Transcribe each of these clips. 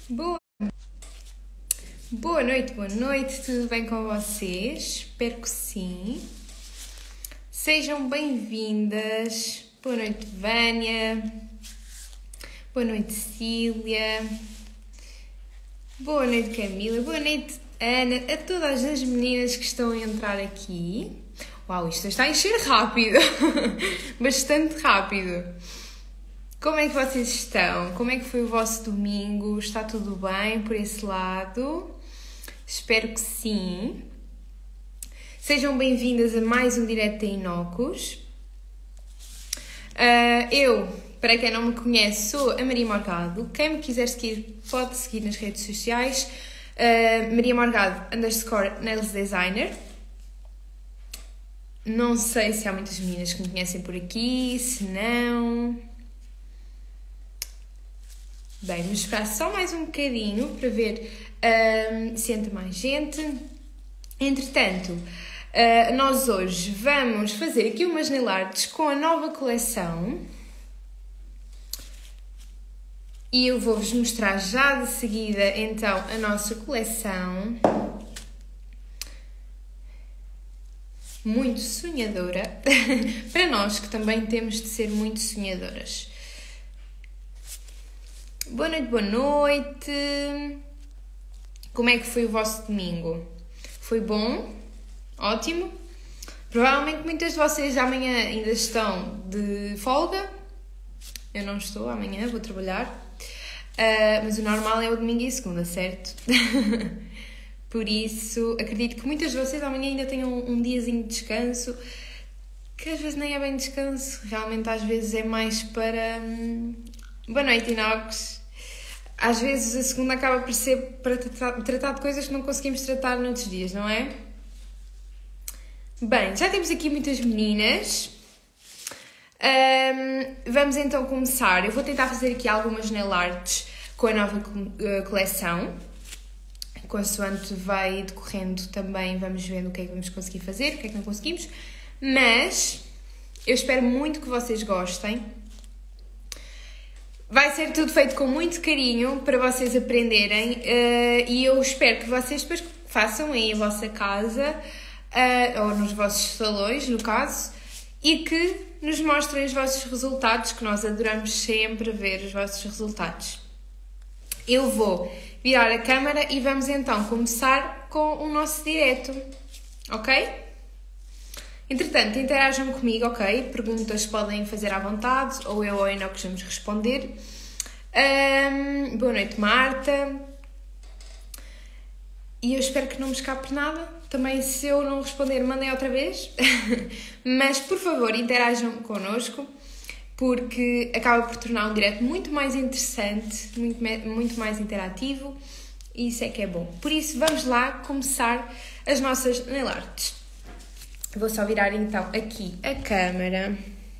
Boa, boa noite, tudo bem com vocês? Espero que sim. Sejam bem-vindas. Boa noite, Vânia. Boa noite, Cília. Boa noite, Camila. Boa noite, Ana. A todas as meninas que estão a entrar aqui. Uau, isto está a encher rápido. Bastante rápido. Como é que vocês estão? Como é que foi o vosso domingo? Está tudo bem por esse lado? Espero que sim. Sejam bem-vindas a mais um Direto da Inocos. Eu, para quem não me conhece, sou a Maria Morgado. Quem me quiser seguir, pode seguir nas redes sociais. Maria Morgado _nails designer. Não sei se há muitas meninas que me conhecem por aqui, se não... Bem, vamos esperar só mais um bocadinho para ver se entra mais gente. Entretanto, nós hoje vamos fazer aqui umas nail arts com a nova coleção. E eu vou-vos mostrar já de seguida, então, a nossa coleção. Muito sonhadora. Para nós que também temos de ser muito sonhadoras. Boa noite, boa noite. Como é que foi o vosso domingo? Foi bom? Ótimo? Provavelmente muitas de vocês amanhã ainda estão de folga. Eu não estou, amanhã vou trabalhar. Mas o normal é o domingo e a segunda, certo? Por isso, acredito que muitas de vocês amanhã ainda tenham um diazinho de descanso, que às vezes nem é bem descanso, realmente às vezes é mais para... Boa noite, Inox. Às vezes a segunda acaba por ser para tratar de coisas que não conseguimos tratar noutros dias, não é? Bem, já temos aqui muitas meninas. Vamos então começar. Eu vou tentar fazer aqui algumas nail arts com a nova coleção. Consoante vai decorrendo também, vamos vendo o que é que vamos conseguir fazer, o que é que não conseguimos. Mas eu espero muito que vocês gostem. Vai ser tudo feito com muito carinho para vocês aprenderem e eu espero que vocês depois façam aí em vossa casa ou nos vossos salões, no caso, e que nos mostrem os vossos resultados, que nós adoramos sempre ver os vossos resultados. Eu vou virar a câmera e vamos então começar com o nosso direto, ok? Entretanto, interajam comigo, ok? Perguntas podem fazer à vontade, ou eu ou a Inox vamos responder. Boa noite, Marta. E eu espero que não me escape nada. Também, se eu não responder, mandem outra vez. Mas, por favor, interajam connosco, porque acaba por tornar um direto muito mais interessante, muito mais interativo, e isso é que é bom. Por isso, vamos lá começar as nossas nail arts. Vou só virar então aqui a câmera.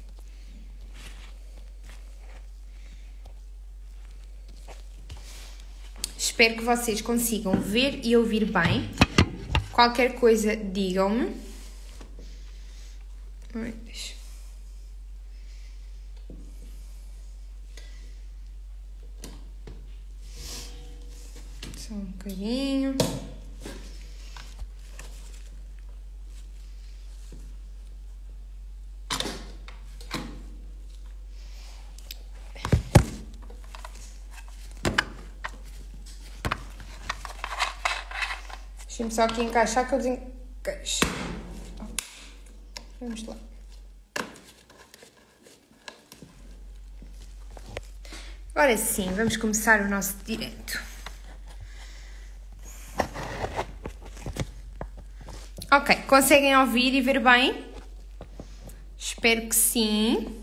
Espero que vocês consigam ver e ouvir bem. Qualquer coisa, digam-me. Só um bocadinho. Deixa-me só aqui encaixar que eu desencaixo. Vamos lá. Agora sim, vamos começar o nosso direto. Ok, conseguem ouvir e ver bem? Espero que sim.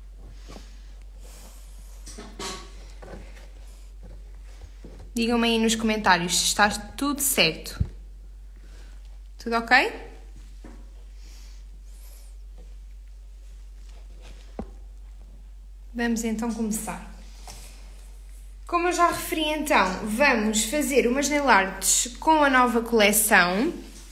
Digam-me aí nos comentários se está tudo certo. Tudo ok? Vamos então começar. Como eu já referi então, vamos fazer umas nail arts com a nova coleção.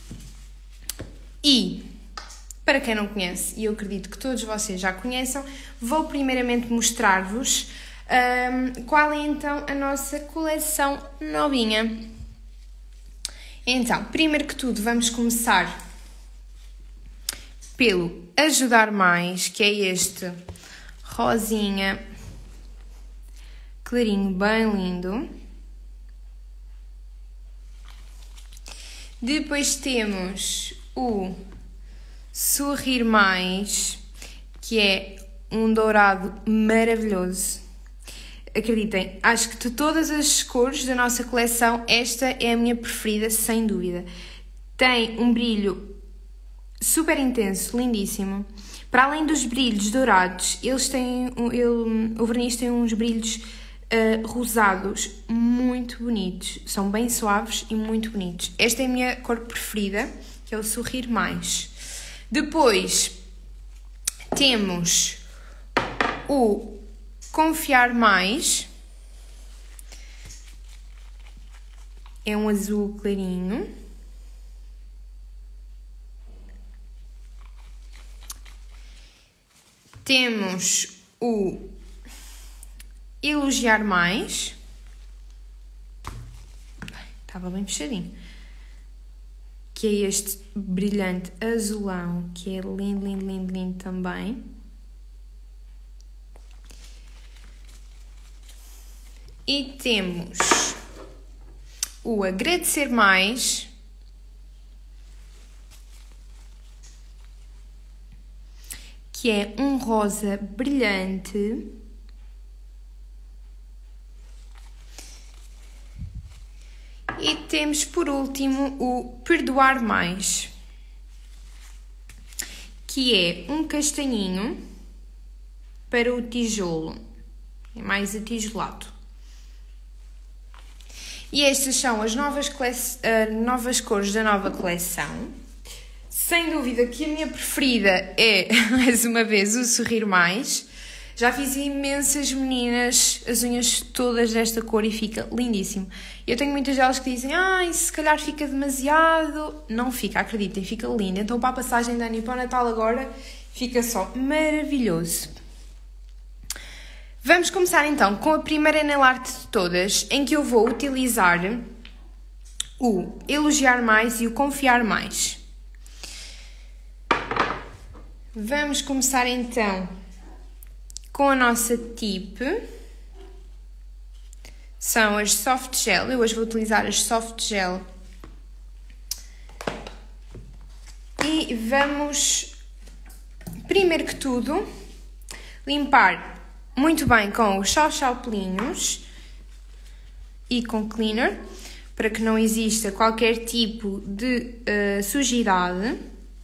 E, para quem não conhece, e eu acredito que todos vocês já conheçam, vou primeiramente mostrar-vos Qual é então a nossa coleção novinha? Então, primeiro que tudo, vamos começar pelo Ajudar Mais, que é este rosinha clarinho, bem lindo. Depois temos o Sorrir Mais, que é um dourado maravilhoso. Acreditem, acho que de todas as cores da nossa coleção, esta é a minha preferida, sem dúvida. Tem um brilho super intenso, lindíssimo. Para além dos brilhos dourados, o verniz tem uns brilhos rosados muito bonitos. São bem suaves e muito bonitos. Esta é a minha cor preferida, que é o Sorrir Mais. Depois temos o Confiar Mais. É um azul clarinho. Temos o Elogiar Mais. Estava bem fechadinho. Que é este brilhante azulão, que é lindo, lindo, lindo, lindo também. E temos o Agradecer Mais, que é um rosa brilhante. E temos por último o Perdoar Mais, que é um castanhinho para o tijolo, é mais atijolado. E estas são as novas cores da nova coleção. Sem dúvida que a minha preferida é, mais uma vez, o Sorrir Mais. Já fiz imensas meninas, as unhas todas desta cor e fica lindíssimo. Eu tenho muitas delas que dizem, se calhar fica demasiado. Não fica, acreditem, fica lindo. Então para a passagem de ano e para o Natal agora, fica só maravilhoso. Vamos começar então com a primeira nail art de todas, em que eu vou utilizar o Elogiar Mais e o Confiar Mais. Vamos começar então com a nossa tip. São as soft gel. Eu hoje vou utilizar as soft gel. E vamos, primeiro que tudo, limpar muito bem com os chau-chau-pelinhos e com cleaner, para que não exista qualquer tipo de sujidade.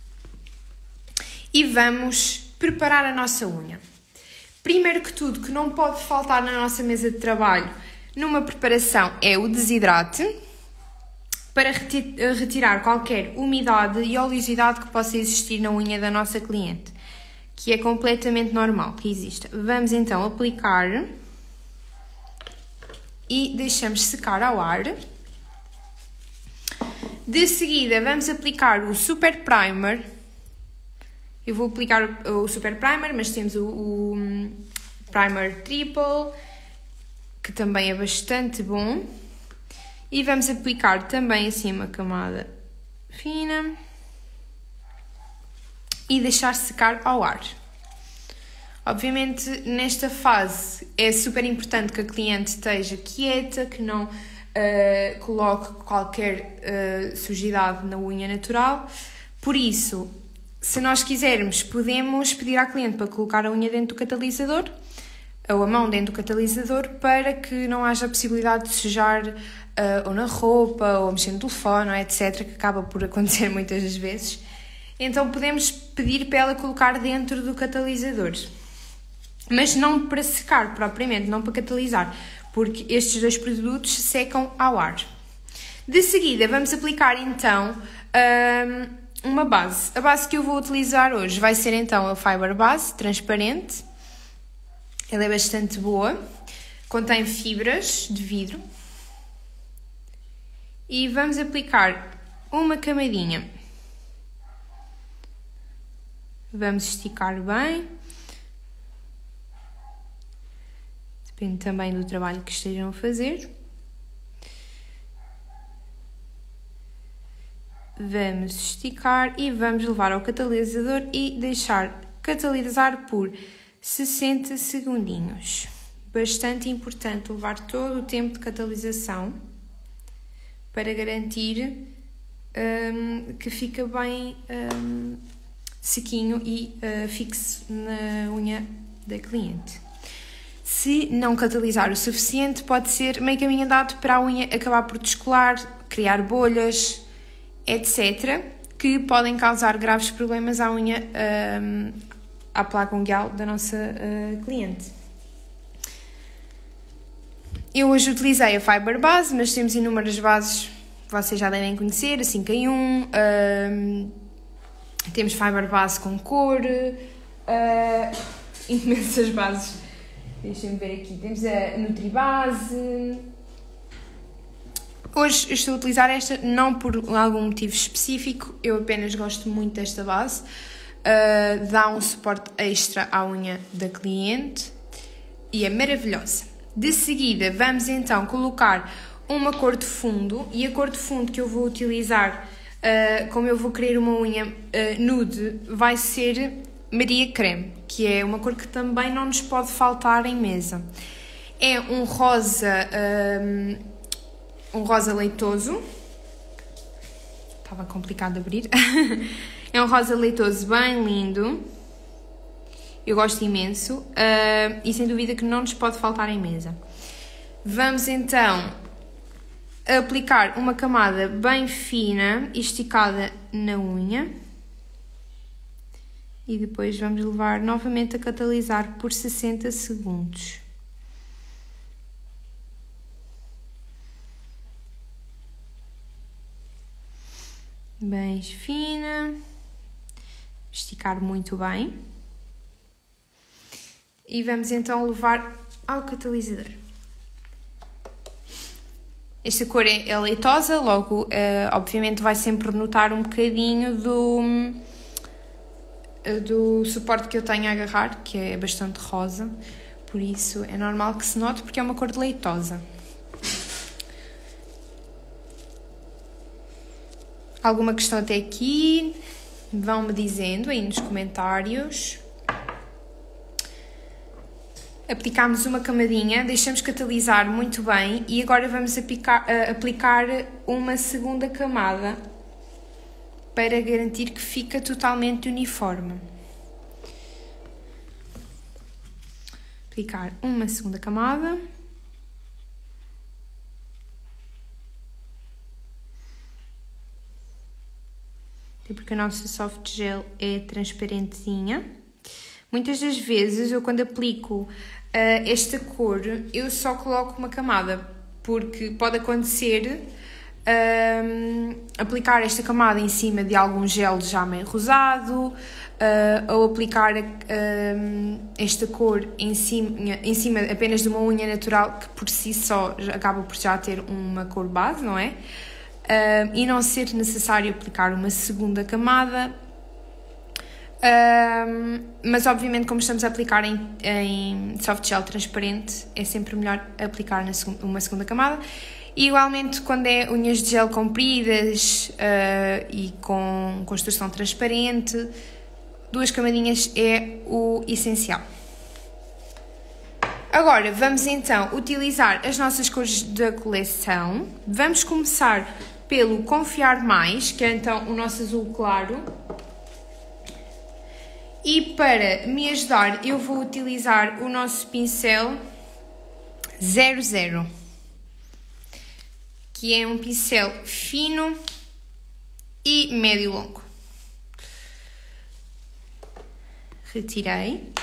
E vamos preparar a nossa unha. Primeiro que tudo, que não pode faltar na nossa mesa de trabalho numa preparação é o desidrate, para retirar qualquer umidade e oleosidade que possa existir na unha da nossa cliente, que é completamente normal que exista. Vamos então aplicar e deixamos secar ao ar. De seguida vamos aplicar o Super Primer. Eu vou aplicar o Super Primer, mas temos o Primer Triple, que também é bastante bom. E vamos aplicar também assim uma camada fina e deixar secar ao ar. Obviamente, nesta fase é super importante que a cliente esteja quieta, que não coloque qualquer sujidade na unha natural. Por isso, se nós quisermos, podemos pedir à cliente para colocar a unha dentro do catalisador, ou a mão dentro do catalisador, para que não haja a possibilidade de sujar ou na roupa, ou mexer no telefone, ou etc., que acaba por acontecer muitas das vezes. Então podemos pedir para ela colocar dentro do catalisador. Mas não para secar propriamente, não para catalisar, porque estes dois produtos secam ao ar. De seguida vamos aplicar então uma base. A base que eu vou utilizar hoje vai ser então a Fiber Base, transparente. Ela é bastante boa, contém fibras de vidro. E vamos aplicar uma camadinha. Vamos esticar bem. depende também do trabalho que estejam a fazer. Vamos esticar e vamos levar ao catalisador e deixar catalisar por 60 segundinhos. Bastante importante levar todo o tempo de catalisação para garantir que fica bem sequinho e fixo na unha da cliente. Se não catalisar o suficiente, pode ser meio caminho andado para a unha acabar por descolar, criar bolhas, etc., que podem causar graves problemas à unha, à placa unguial da nossa cliente. Eu hoje utilizei a Fiber Base, mas temos inúmeras bases, vocês já devem conhecer, a 5 em 1, temos Fiber Base com cor, imensas bases. Deixem-me ver aqui, temos a Nutribase. Hoje eu estou a utilizar esta, não por algum motivo específico, eu apenas gosto muito desta base. Dá um suporte extra à unha da cliente e é maravilhosa. De seguida vamos então colocar uma cor de fundo, e a cor de fundo que eu vou utilizar, como eu vou querer uma unha nude, vai ser Maria Creme, que é uma cor que também não nos pode faltar em mesa. É um rosa leitoso. Estava complicado de abrir. É um rosa leitoso bem lindo. Eu gosto imenso. E sem dúvida que não nos pode faltar em mesa. Vamos então aplicar uma camada bem fina e esticada na unha. E depois vamos levar novamente a catalisar por 60 segundos. Bem fina, esticar muito bem. E vamos então levar ao catalisador. Esta cor é leitosa, logo obviamente vai sempre notar um bocadinho do suporte que eu tenho a agarrar, que é bastante rosa, por isso é normal que se note porque é uma cor de leitosa. Alguma questão até aqui? Vão-me dizendo aí nos comentários. Aplicámos uma camadinha, deixamos catalisar muito bem e agora vamos aplicar uma segunda camada para garantir que fica totalmente uniforme. Aplicar uma segunda camada. Porque a nossa soft gel é transparentezinha. Muitas das vezes eu quando aplico esta cor eu só coloco uma camada, porque pode acontecer aplicar esta camada em cima de algum gel já meio rosado, ou aplicar esta cor em cima apenas de uma unha natural que por si só acaba por já ter uma cor base, não é? E não ser necessário aplicar uma segunda camada, mas obviamente como estamos a aplicar em soft gel transparente é sempre melhor aplicar uma segunda camada. E igualmente quando é unhas de gel compridas e com construção transparente, 2 camadinhas é o essencial. Agora vamos então utilizar as nossas cores da coleção. Vamos começar pelo Confiar Mais, que é então o nosso azul claro. E para me ajudar eu vou utilizar o nosso pincel 00, que é um pincel fino e médio longo. Retirei.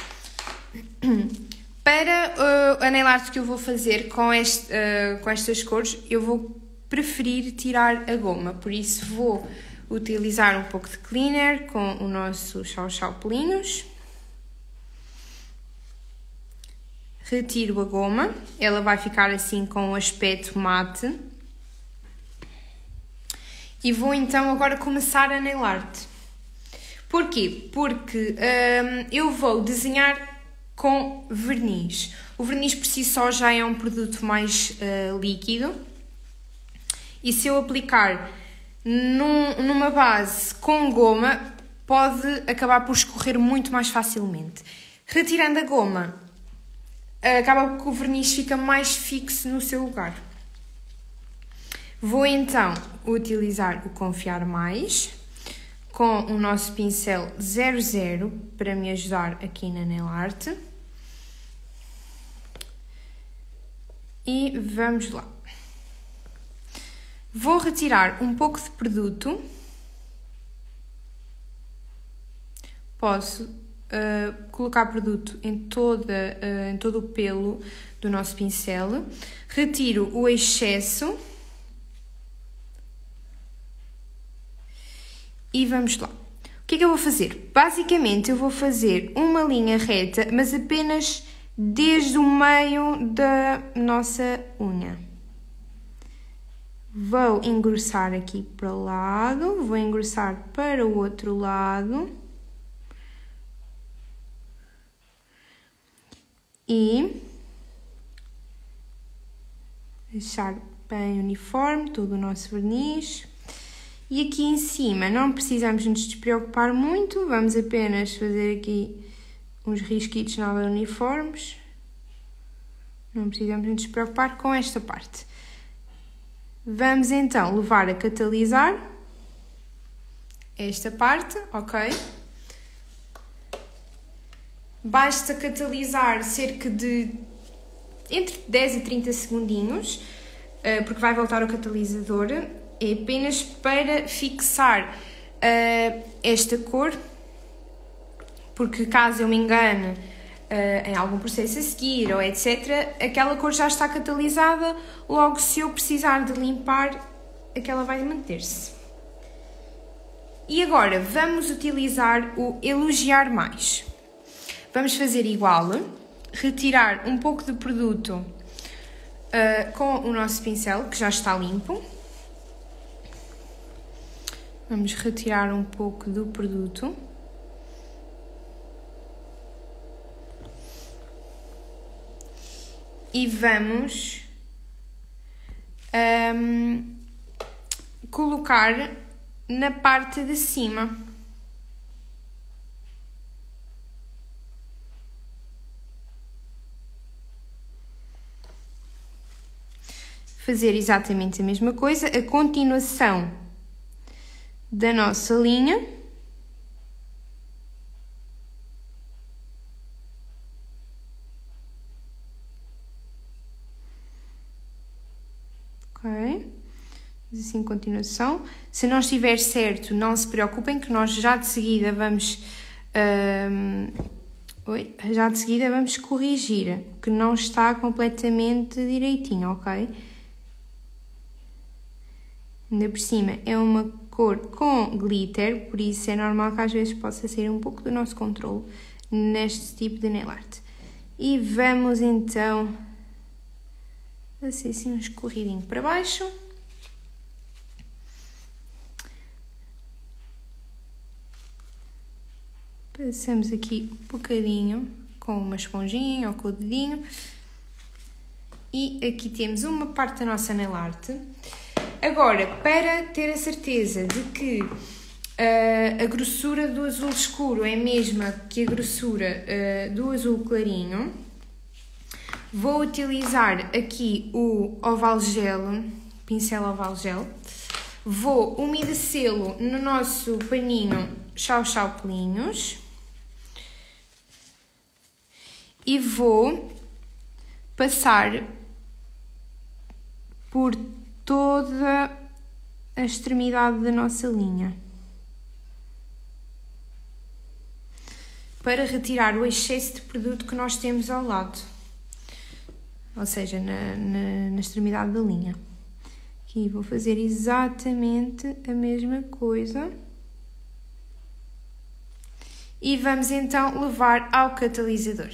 Para a nail art que eu vou fazer com estas cores, eu vou preferir tirar a goma, por isso vou utilizar um pouco de cleaner com o nosso Chau Pelinhos. Retiro a goma, ela vai ficar assim com um aspecto mate. E vou então agora começar a nail art. Porquê? Porque eu vou desenhar com verniz. O verniz por si só já é um produto mais líquido. E se eu aplicar numa base com goma, pode acabar por escorrer muito mais facilmente. Retirando a goma, acaba que o verniz fica mais fixo no seu lugar. Vou então utilizar o Confiar Mais com o nosso pincel 00 para me ajudar aqui na nail art. E vamos lá. Vou retirar um pouco de produto. Posso colocar produto em todo o pelo do nosso pincel. Retiro o excesso. E vamos lá. O que é que eu vou fazer? Basicamente, eu vou fazer uma linha reta, mas apenas desde o meio da nossa unha. Vou engrossar aqui para o lado, vou engrossar para o outro lado. E deixar bem uniforme todo o nosso verniz. E aqui em cima não precisamos nos despreocupar muito, vamos apenas fazer aqui uns risquitos nada uniformes. Não precisamos nos despreocupar com esta parte. Vamos então levar a catalisar esta parte, ok? Basta catalisar cerca de entre 10 e 30 segundinhos, porque vai voltar o catalisador. É apenas para fixar esta cor, porque caso eu me engane em algum processo a seguir ou etc, aquela cor já está catalisada, logo se eu precisar de limpar, aquela vai manter-se. E agora vamos utilizar o Elogiar Mais. Vamos fazer igual, retirar um pouco de produto com o nosso pincel, que já está limpo. Vamos retirar um pouco do produto. E vamos colocar na parte de cima. Fazer exatamente a mesma coisa, a continuação da nossa linha. Ok. Assim, continuação. Se não estiver certo, não se preocupem, que nós já de seguida vamos corrigir, que não está completamente direitinho, ok? Ainda por cima é uma cor com glitter, por isso é normal que às vezes possa ser um pouco do nosso controle neste tipo de nail art. E vamos então fazer assim um escorridinho para baixo. Passamos aqui um bocadinho com uma esponjinha ou com o dedinho. E aqui temos uma parte da nossa nail art. Agora, para ter a certeza de que a grossura do azul escuro é a mesma que a grossura do azul clarinho, vou utilizar aqui o Oval Gel, pincel Oval Gel. Vou umedecê-lo no nosso paninho Chau Chau Pelinhos. E vou passar por toda a extremidade da nossa linha, para retirar o excesso de produto que nós temos ao lado, ou seja, na extremidade da linha. Aqui vou fazer exatamente a mesma coisa. E vamos então levar ao catalisador.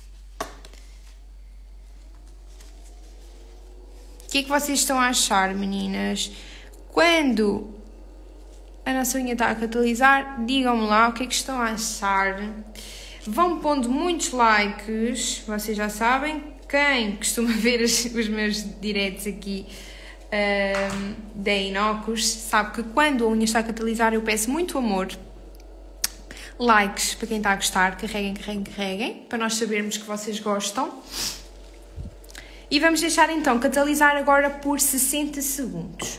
O que é que vocês estão a achar, meninas? Quando a nossa unha está a catalisar, digam-me lá o que é que estão a achar. Vão pondo muitos likes, vocês já sabem. quem costuma ver os meus diretos aqui da Inocus sabe que quando a unha está a catalisar eu peço muito amor, likes para quem está a gostar, carreguem, para nós sabermos que vocês gostam. E vamos deixar então catalisar agora por 60 segundos.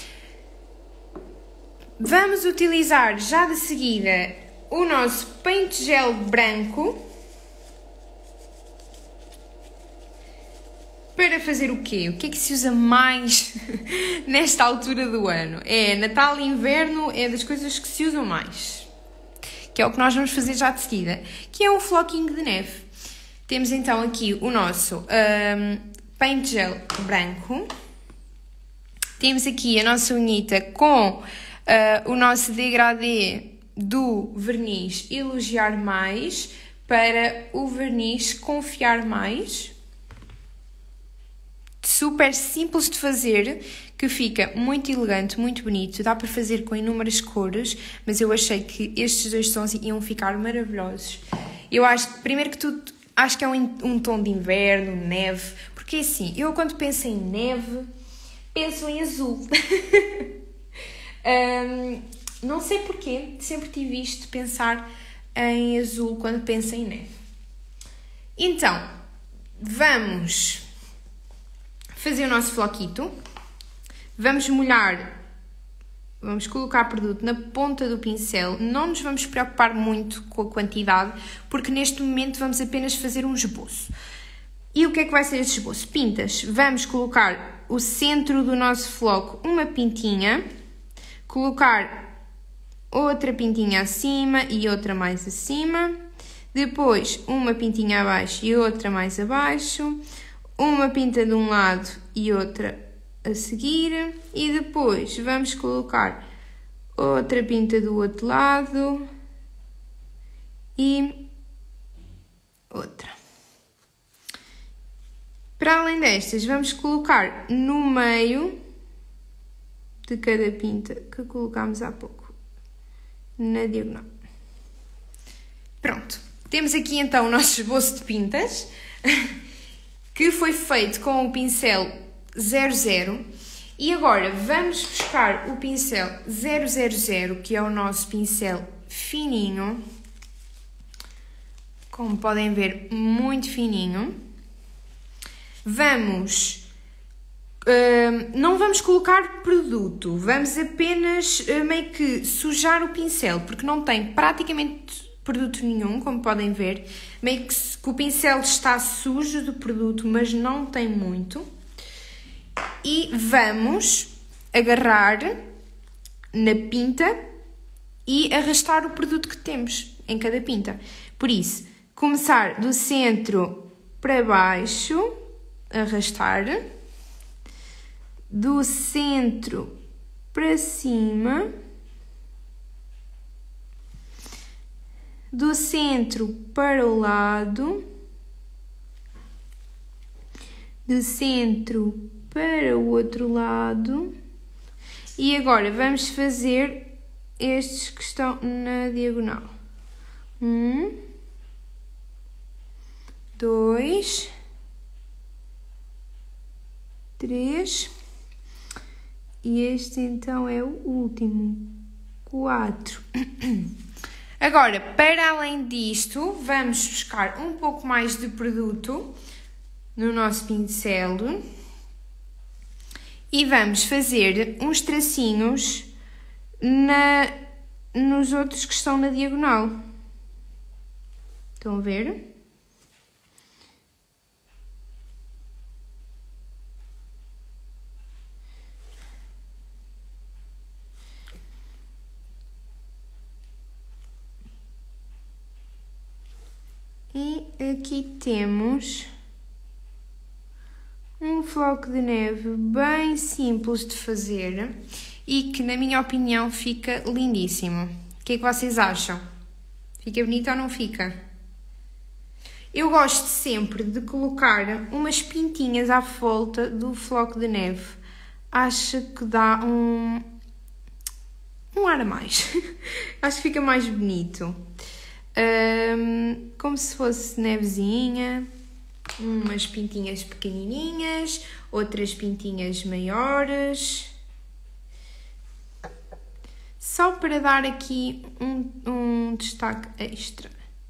Vamos utilizar já de seguida o nosso Paint Gel branco. Para fazer o quê? O que é que se usa mais nesta altura do ano? É Natal e Inverno, é das coisas que se usam mais. Que é o que nós vamos fazer já de seguida. Que é um floquinho de neve. Temos então aqui o nosso Paint Gel branco. Temos aqui a nossa unhita com o nosso degradê do verniz Elogiar Mais para o verniz Confiar Mais. Super simples de fazer, que fica muito elegante, muito bonito. Dá para fazer com inúmeras cores, mas eu achei que estes dois tons iam ficar maravilhosos. Eu acho, primeiro que tudo, acho que é um tom de inverno, neve, porque assim, eu quando penso em neve, penso em azul. Não sei porquê, sempre tive isto de pensar em azul quando penso em neve. Então, vamos fazer o nosso floquito. Vamos molhar, vamos colocar produto na ponta do pincel. Não nos vamos preocupar muito com a quantidade, porque neste momento vamos apenas fazer um esboço. E o que é que vai ser este esboço? Pintas. Vamos colocar o centro do nosso floco, uma pintinha, colocar outra pintinha acima e outra mais acima, depois uma pintinha abaixo e outra mais abaixo, uma pinta de um lado e outra a seguir, e depois vamos colocar outra pinta do outro lado e outra. Para além destas, vamos colocar no meio de cada pinta que colocámos há pouco, na diagonal. Pronto, temos aqui então o nosso esboço de pintas, que foi feito com o pincel 00, e agora vamos buscar o pincel 000, que é o nosso pincel fininho, como podem ver, muito fininho. Não vamos colocar produto, vamos apenas meio que sujar o pincel, porque não tem praticamente produto nenhum, como podem ver. Meio que o pincel está sujo de produto, mas não tem muito. E vamos agarrar na pinta e arrastar o produto que temos em cada pinta. Por isso, começar do centro para baixo, arrastar, do centro para cima, do centro para o lado, do centro para o outro lado, e agora vamos fazer estes que estão na diagonal. 1, 2, 3, e este então é o último, 4. Agora, para além disto, vamos buscar um pouco mais de produto no nosso pincel e vamos fazer uns tracinhos nos outros que estão na diagonal. Estão a ver? E aqui temos um floco de neve bem simples de fazer e que, na minha opinião, fica lindíssimo. O que é que vocês acham? Fica bonito ou não fica? Eu gosto sempre de colocar umas pintinhas à volta do floco de neve. Acho que dá um ar a mais. Acho que fica mais bonito. Como se fosse nevezinha. umas pintinhas pequenininhas, outras pintinhas maiores. Só para dar aqui um destaque extra.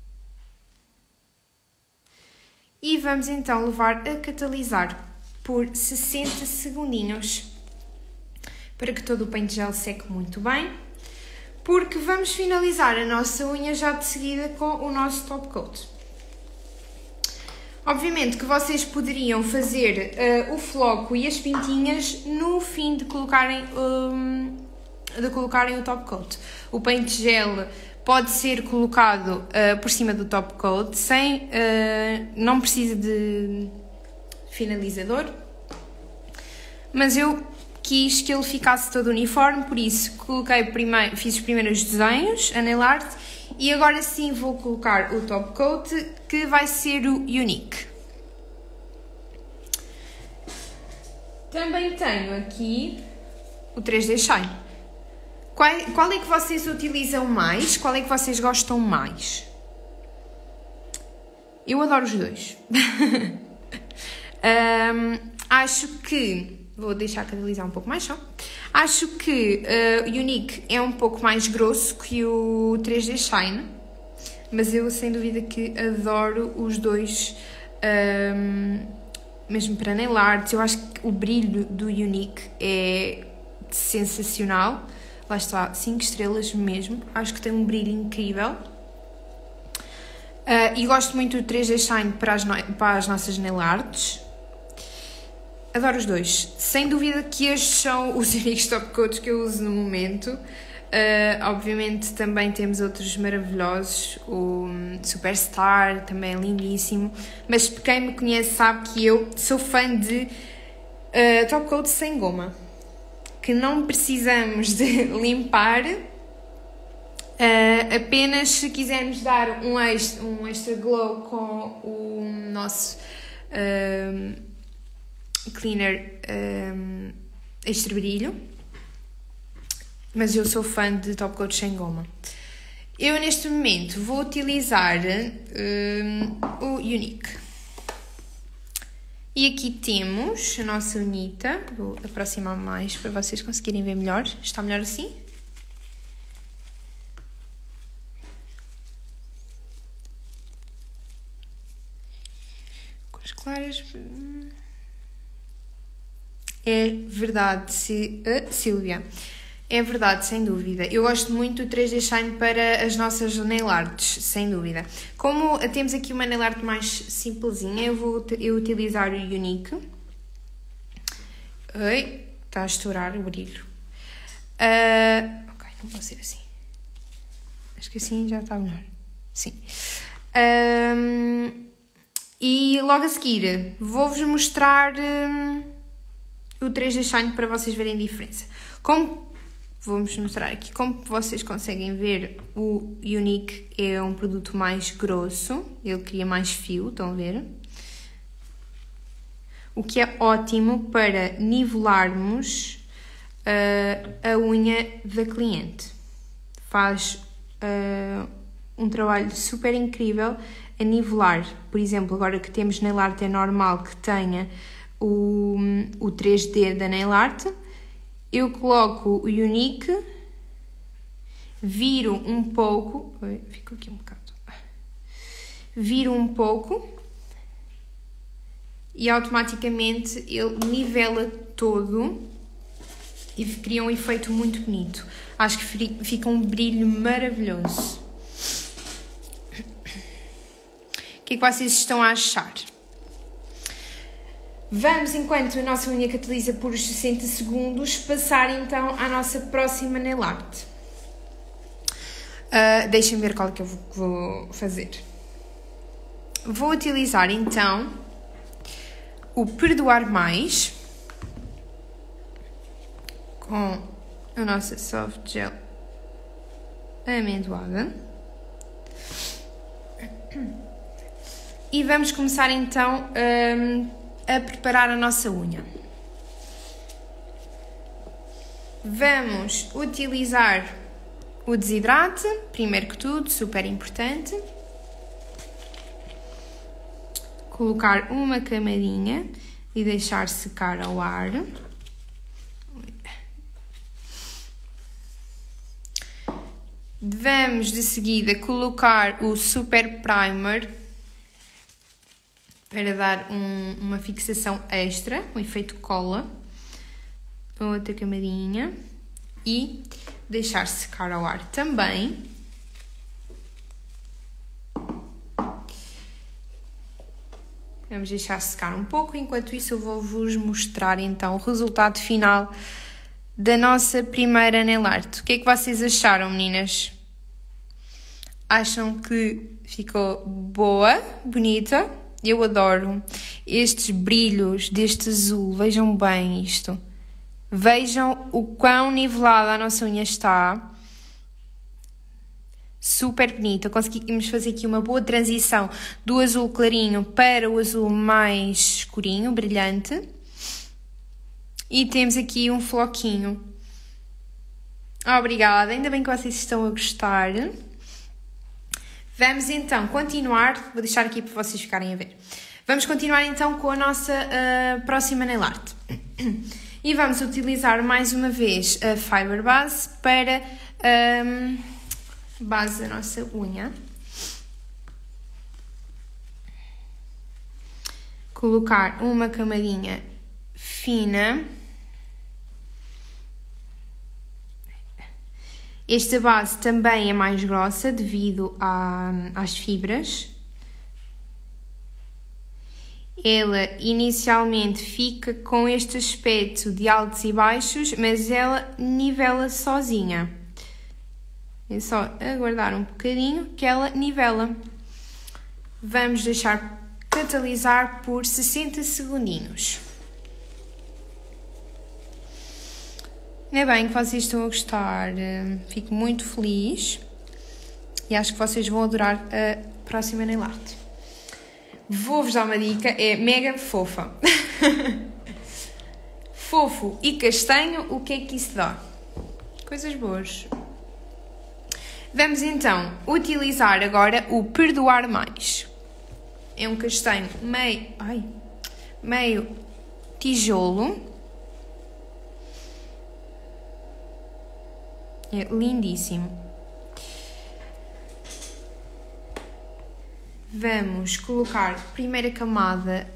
E vamos então levar a catalisar por 60 segundinhos para que todo o pente gel seque muito bem, porque vamos finalizar a nossa unha já de seguida com o nosso top coat. Obviamente que vocês poderiam fazer o floco e as pintinhas no fim de colocarem o top coat. O pente gel pode ser colocado por cima do top coat, não precisa de finalizador, mas eu quis que ele ficasse todo uniforme, por isso fiz os primeiros desenhos, a nail art, e agora sim vou colocar o top coat, que vai ser o Unique. Também tenho aqui o 3D Shine. Qual é que vocês utilizam mais? Qual é que vocês gostam mais? Eu adoro os dois. Acho que... Vou deixar catalisar um pouco mais só. Acho que o Unique é um pouco mais grosso que o 3D Shine. Mas eu, sem dúvida, que adoro os dois. Mesmo para nail art. Eu acho que o brilho do Unique é sensacional. Lá está, 5 estrelas mesmo. Acho que tem um brilho incrível. E gosto muito do 3D Shine para as nossas nail arts. Adoro os dois. Sem dúvida que estes são os únicos top coats que eu uso no momento. Obviamente também temos outros maravilhosos. O Superstar também é lindíssimo. Mas quem me conhece sabe que eu sou fã de top coats sem goma. Que não precisamos de limpar. Apenas se quisermos dar um extra glow com o nosso cleaner extra brilho, mas eu sou fã de top coat sem goma. Eu neste momento vou utilizar o Unique. E aqui temos a nossa unita. Vou aproximar mais para vocês conseguirem ver melhor. Está melhor assim? Cores claras. É verdade, Silvia. É verdade, sem dúvida. Eu gosto muito do 3D Shine para as nossas nail arts, sem dúvida. Como temos aqui uma nail art mais simplesinha, eu vou utilizar o Unique. Oi, está a estourar o brilho. Ok, não pode ser assim. Acho que assim já está melhor. Sim. E logo a seguir vou-vos mostrar o 3D Shine para vocês verem a diferença. Vou-vos mostrar aqui. Como vocês conseguem ver, o Unique é um produto mais grosso. Ele cria mais fio, estão a ver? O que é ótimo para nivelarmos a unha da cliente. Faz um trabalho super incrível a nivelar. Por exemplo, agora que temos nail art, é normal que tenha o 3D da nail art. Eu coloco o Unique, viro um pouco, ficou aqui um bocado, viro um pouco e automaticamente ele nivela todo e cria um efeito muito bonito. Acho que fica um brilho maravilhoso. O que é que vocês estão a achar? Vamos, enquanto a nossa unha catalisa por os 60 segundos, passar então à nossa próxima nail art. Deixem-me ver qual é que eu vou fazer. Vou utilizar então o Perdoar Mais com a nossa Soft Gel amendoada. E vamos começar então a preparar a nossa unha. Vamos utilizar o desidrate, primeiro que tudo, super importante. colocar uma camadinha e deixar secar ao ar. Vamos de seguida colocar o Super Primer para dar uma fixação extra, um efeito cola. Outra camadinha e deixar secar ao ar também. Vamos deixar secar um pouco, enquanto isso eu vou-vos mostrar então o resultado final da nossa primeira nail art. O que é que vocês acharam, meninas? Acham que ficou boa, bonita? Eu adoro estes brilhos deste azul, vejam bem isto. Vejam o quão nivelada a nossa unha está. Super bonita. Conseguimos fazer aqui uma boa transição do azul clarinho para o azul mais escurinho, brilhante. E temos aqui um floquinho. Obrigada, ainda bem que vocês estão a gostar. Vamos então continuar, vou deixar aqui para vocês ficarem a ver. Vamos continuar então com a nossa próxima nail art. E vamos utilizar mais uma vez a Fiber Base para base da nossa unha. Colocar uma camadinha fina. Esta base também é mais grossa devido às fibras. Ela inicialmente fica com este aspecto de altos e baixos, mas ela nivela sozinha. É só aguardar um bocadinho que ela nivela. Vamos deixar catalisar por 60 segundinhos. É bem que vocês estão a gostar, fico muito feliz e acho que vocês vão adorar a próxima nail art. Vou-vos dar uma dica, é mega fofa. Fofo e castanho, o que é que isso dá? Coisas boas. Vamos então utilizar agora o Perdoar Mais. É um castanho meio tijolo. É lindíssimo. Vamos colocar a primeira camada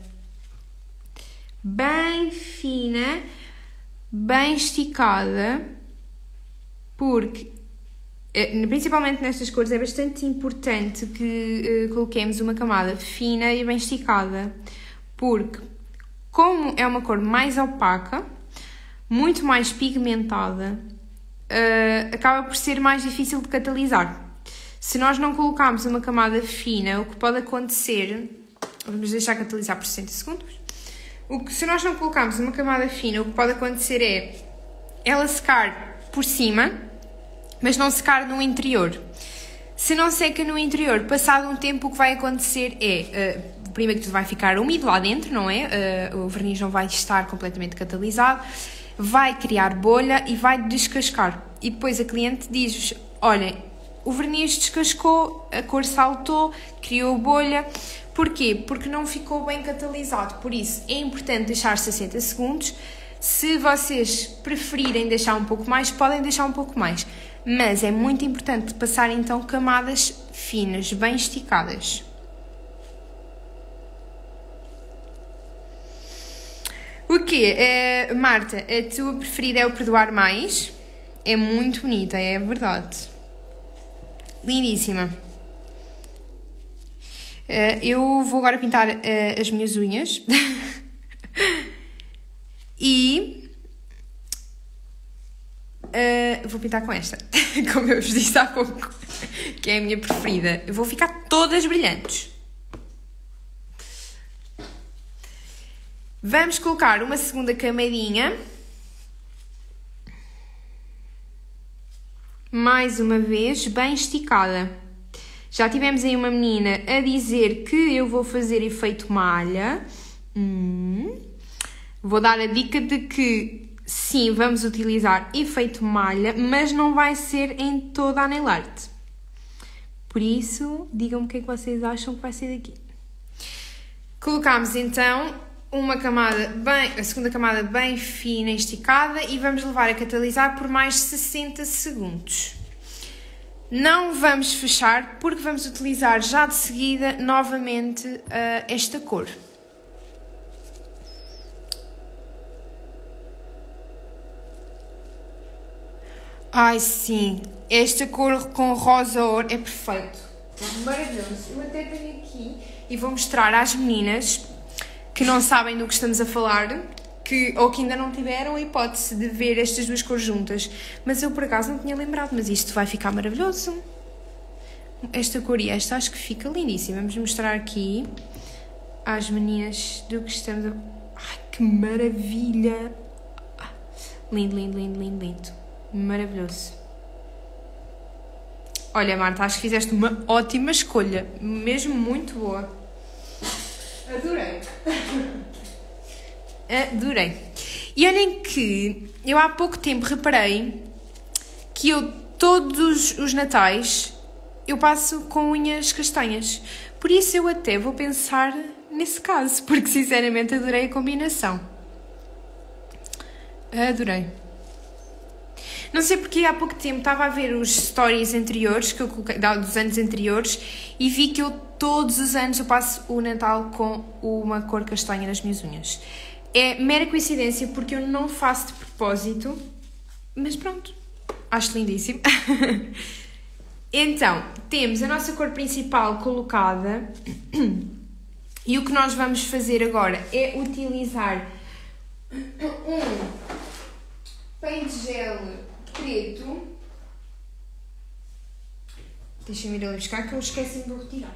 bem fina, bem esticada, porque principalmente nestas cores é bastante importante que coloquemos uma camada fina e bem esticada, porque como é uma cor mais opaca, muito mais pigmentada, acaba por ser mais difícil de catalisar. Se nós não colocarmos uma camada fina, o que pode acontecer... Vamos deixar catalisar por 60 segundos. Se nós não colocarmos uma camada fina, o que pode acontecer é ela secar por cima, mas não secar no interior. Se não seca no interior, passado um tempo, o que vai acontecer é... primeiro que tudo vai ficar úmido lá dentro, não é? O verniz não vai estar completamente catalisado. Vai criar bolha e vai descascar. E depois a cliente diz-vos, olhem, o verniz descascou, a cor saltou, criou bolha. Porquê? Porque não ficou bem catalisado. Por isso, é importante deixar 60 segundos. Se vocês preferirem deixar um pouco mais, podem deixar um pouco mais. Mas é muito importante passar então camadas finas, bem esticadas. O quê? Marta, a tua preferida é o Perdoar Mais? É muito bonita, é verdade. Lindíssima. Eu vou agora pintar as minhas unhas. E vou pintar com esta, como eu vos disse há pouco, que é a minha preferida. Eu vou ficar todas brilhantes. Vamos colocar uma segunda camadinha. Mais uma vez, bem esticada. Já tivemos aí uma menina a dizer que eu vou fazer efeito malha. Vou dar a dica de que, sim, vamos utilizar efeito malha, mas não vai ser em toda a nail art. Por isso, digam-me o que é que vocês acham que vai ser daqui. Colocámos então a segunda camada bem fina e esticada e vamos levar a catalisar por mais 60 segundos. Não vamos fechar porque vamos utilizar já de seguida novamente esta cor. Ai sim, esta cor com rosa ouro é perfeito. Maravilhoso. Eu até tenho aqui e vou mostrar às meninas que não sabem do que estamos a falar, ou que ainda não tiveram a hipótese de ver estas duas cores juntas. Mas eu por acaso não tinha lembrado, mas isto vai ficar maravilhoso. Esta cor e esta acho que fica lindíssima. Vamos mostrar aqui às meninas do que estamos a... Ai, que maravilha! Lindo, lindo, lindo, lindo, lindo. Maravilhoso. Olha, Marta, acho que fizeste uma ótima escolha. Mesmo muito boa. Adorei. Adorei. E olhem que eu há pouco tempo reparei que eu todos os natais eu passo com unhas castanhas. Por isso eu até vou pensar nesse caso, porque sinceramente adorei a combinação. Adorei. Não sei porque há pouco tempo estava a ver os stories anteriores, que eu coloquei, dos anos anteriores, e vi que eu todos os anos eu passo o Natal com uma cor castanha nas minhas unhas. É mera coincidência porque eu não faço de propósito, mas pronto, acho lindíssimo. Então, temos a nossa cor principal colocada e o que nós vamos fazer agora é utilizar um paint gel preto. Deixa-me ir ali buscar que eu esqueci de o retirar.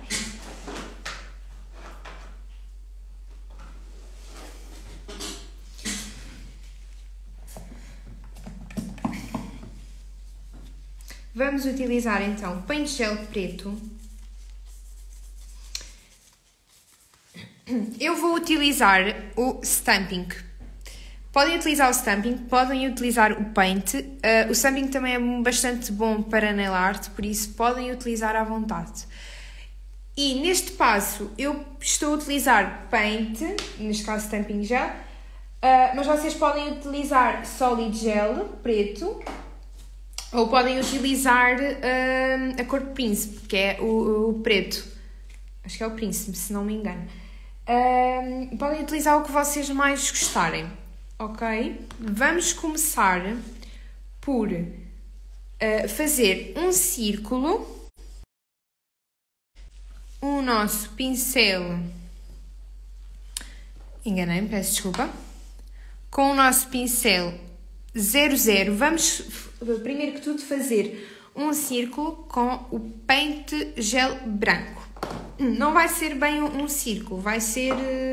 Vamos utilizar então paint gel preto. Eu vou utilizar o Stamping. Podem utilizar o Stamping, podem utilizar o Paint. O Stamping também é bastante bom para nail art, por isso podem utilizar à vontade. E neste passo eu estou a utilizar Paint, neste caso Stamping Gel, mas vocês podem utilizar Solid Gel preto, ou podem utilizar a cor Príncipe, que é o preto. Acho que é o Príncipe, se não me engano. Podem utilizar o que vocês mais gostarem, ok? Vamos começar por fazer um círculo. O nosso pincel... Enganei-me, peço desculpa. Com o nosso pincel 00, vamos, primeiro que tudo, fazer um círculo com o Paint Gel branco. Não vai ser bem um círculo, vai ser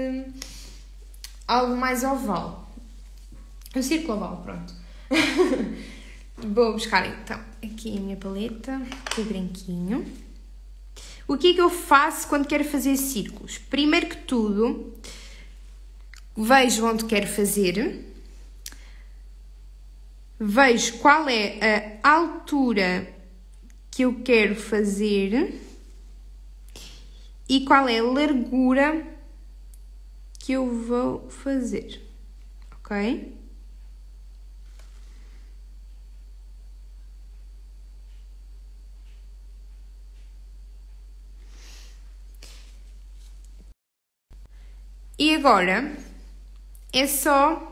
algo mais oval. Um círculo oval, pronto. Vou buscar então aqui a minha paleta de branquinho. O que é que eu faço quando quero fazer círculos? Primeiro que tudo, vejo onde quero fazer. Vejo qual é a altura que eu quero fazer e qual é a largura que eu vou fazer, ok? E agora é só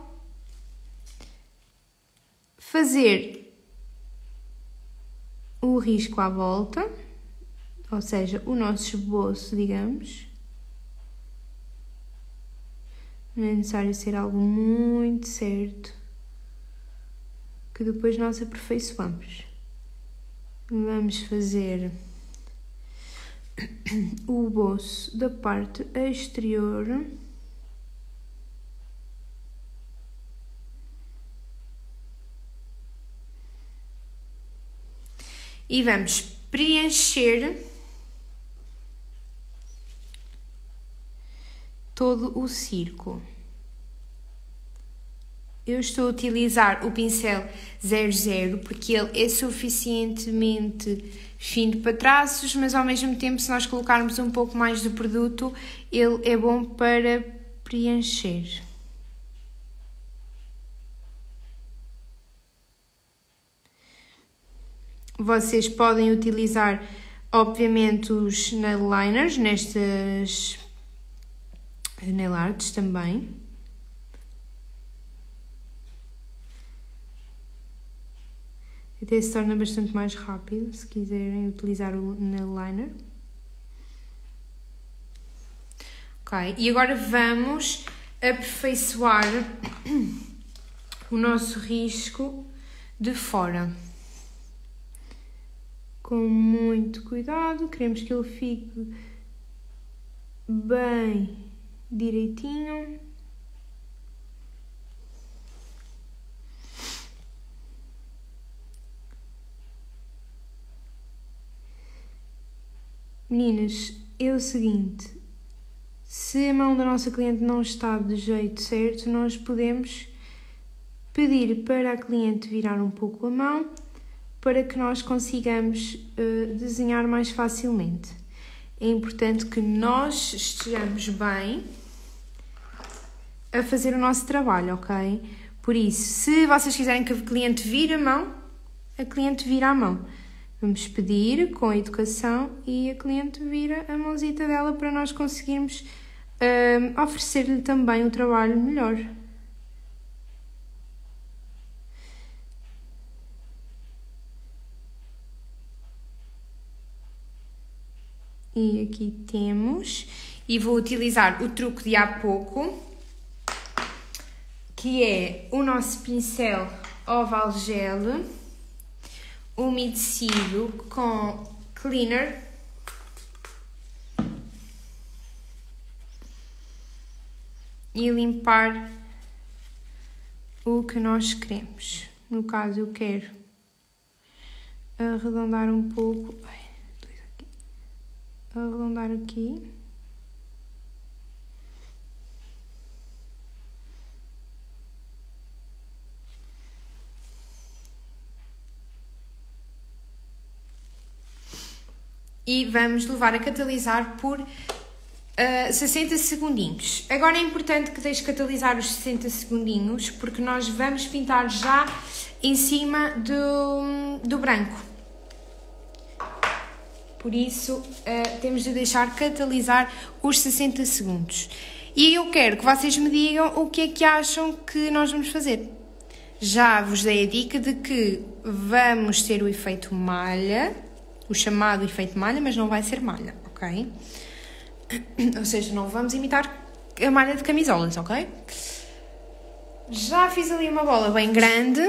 fazer o risco à volta, ou seja, o nosso esboço, digamos. Não é necessário ser algo muito certo, que depois nós aperfeiçoamos. Vamos fazer o esboço da parte exterior. E vamos preencher todo o círculo. eu estou a utilizar o pincel 00 porque ele é suficientemente fino para traços, mas ao mesmo tempo, se nós colocarmos um pouco mais do produto, ele é bom para preencher. Vocês podem utilizar, obviamente, os nail liners nestas nail arts também. Até se torna bastante mais rápido, se quiserem utilizar o nail liner. Ok, e agora vamos aperfeiçoar o nosso risco de fora. Com muito cuidado, queremos que ele fique bem direitinho. Meninas, é o seguinte, se a mão da nossa cliente não está do jeito certo, nós podemos pedir para a cliente virar um pouco a mão para que nós consigamos desenhar mais facilmente. É importante que nós estejamos bem a fazer o nosso trabalho, ok? Por isso, se vocês quiserem que a cliente vire a mão, a cliente vira a mão. Vamos pedir com educação e a cliente vira a mãozita dela para nós conseguirmos oferecer-lhe também um trabalho melhor. E aqui temos, e vou utilizar o truque de há pouco, que é o nosso pincel Oval Gel umedecido com cleaner e limpar o que nós queremos. No caso, eu quero arredondar um pouco, arredondar aqui. E vamos levar a catalisar por 60 segundinhos. Agora é importante que deixe catalisar os 60 segundinhos, porque nós vamos pintar já em cima do branco. Por isso, temos de deixar catalisar os 60 segundos. E eu quero que vocês me digam o que é que acham que nós vamos fazer. Já vos dei a dica de que vamos ter o efeito malha, o chamado efeito malha, mas não vai ser malha, ok? Ou seja, não vamos imitar a malha de camisolas, ok? Já fiz ali uma bola bem grande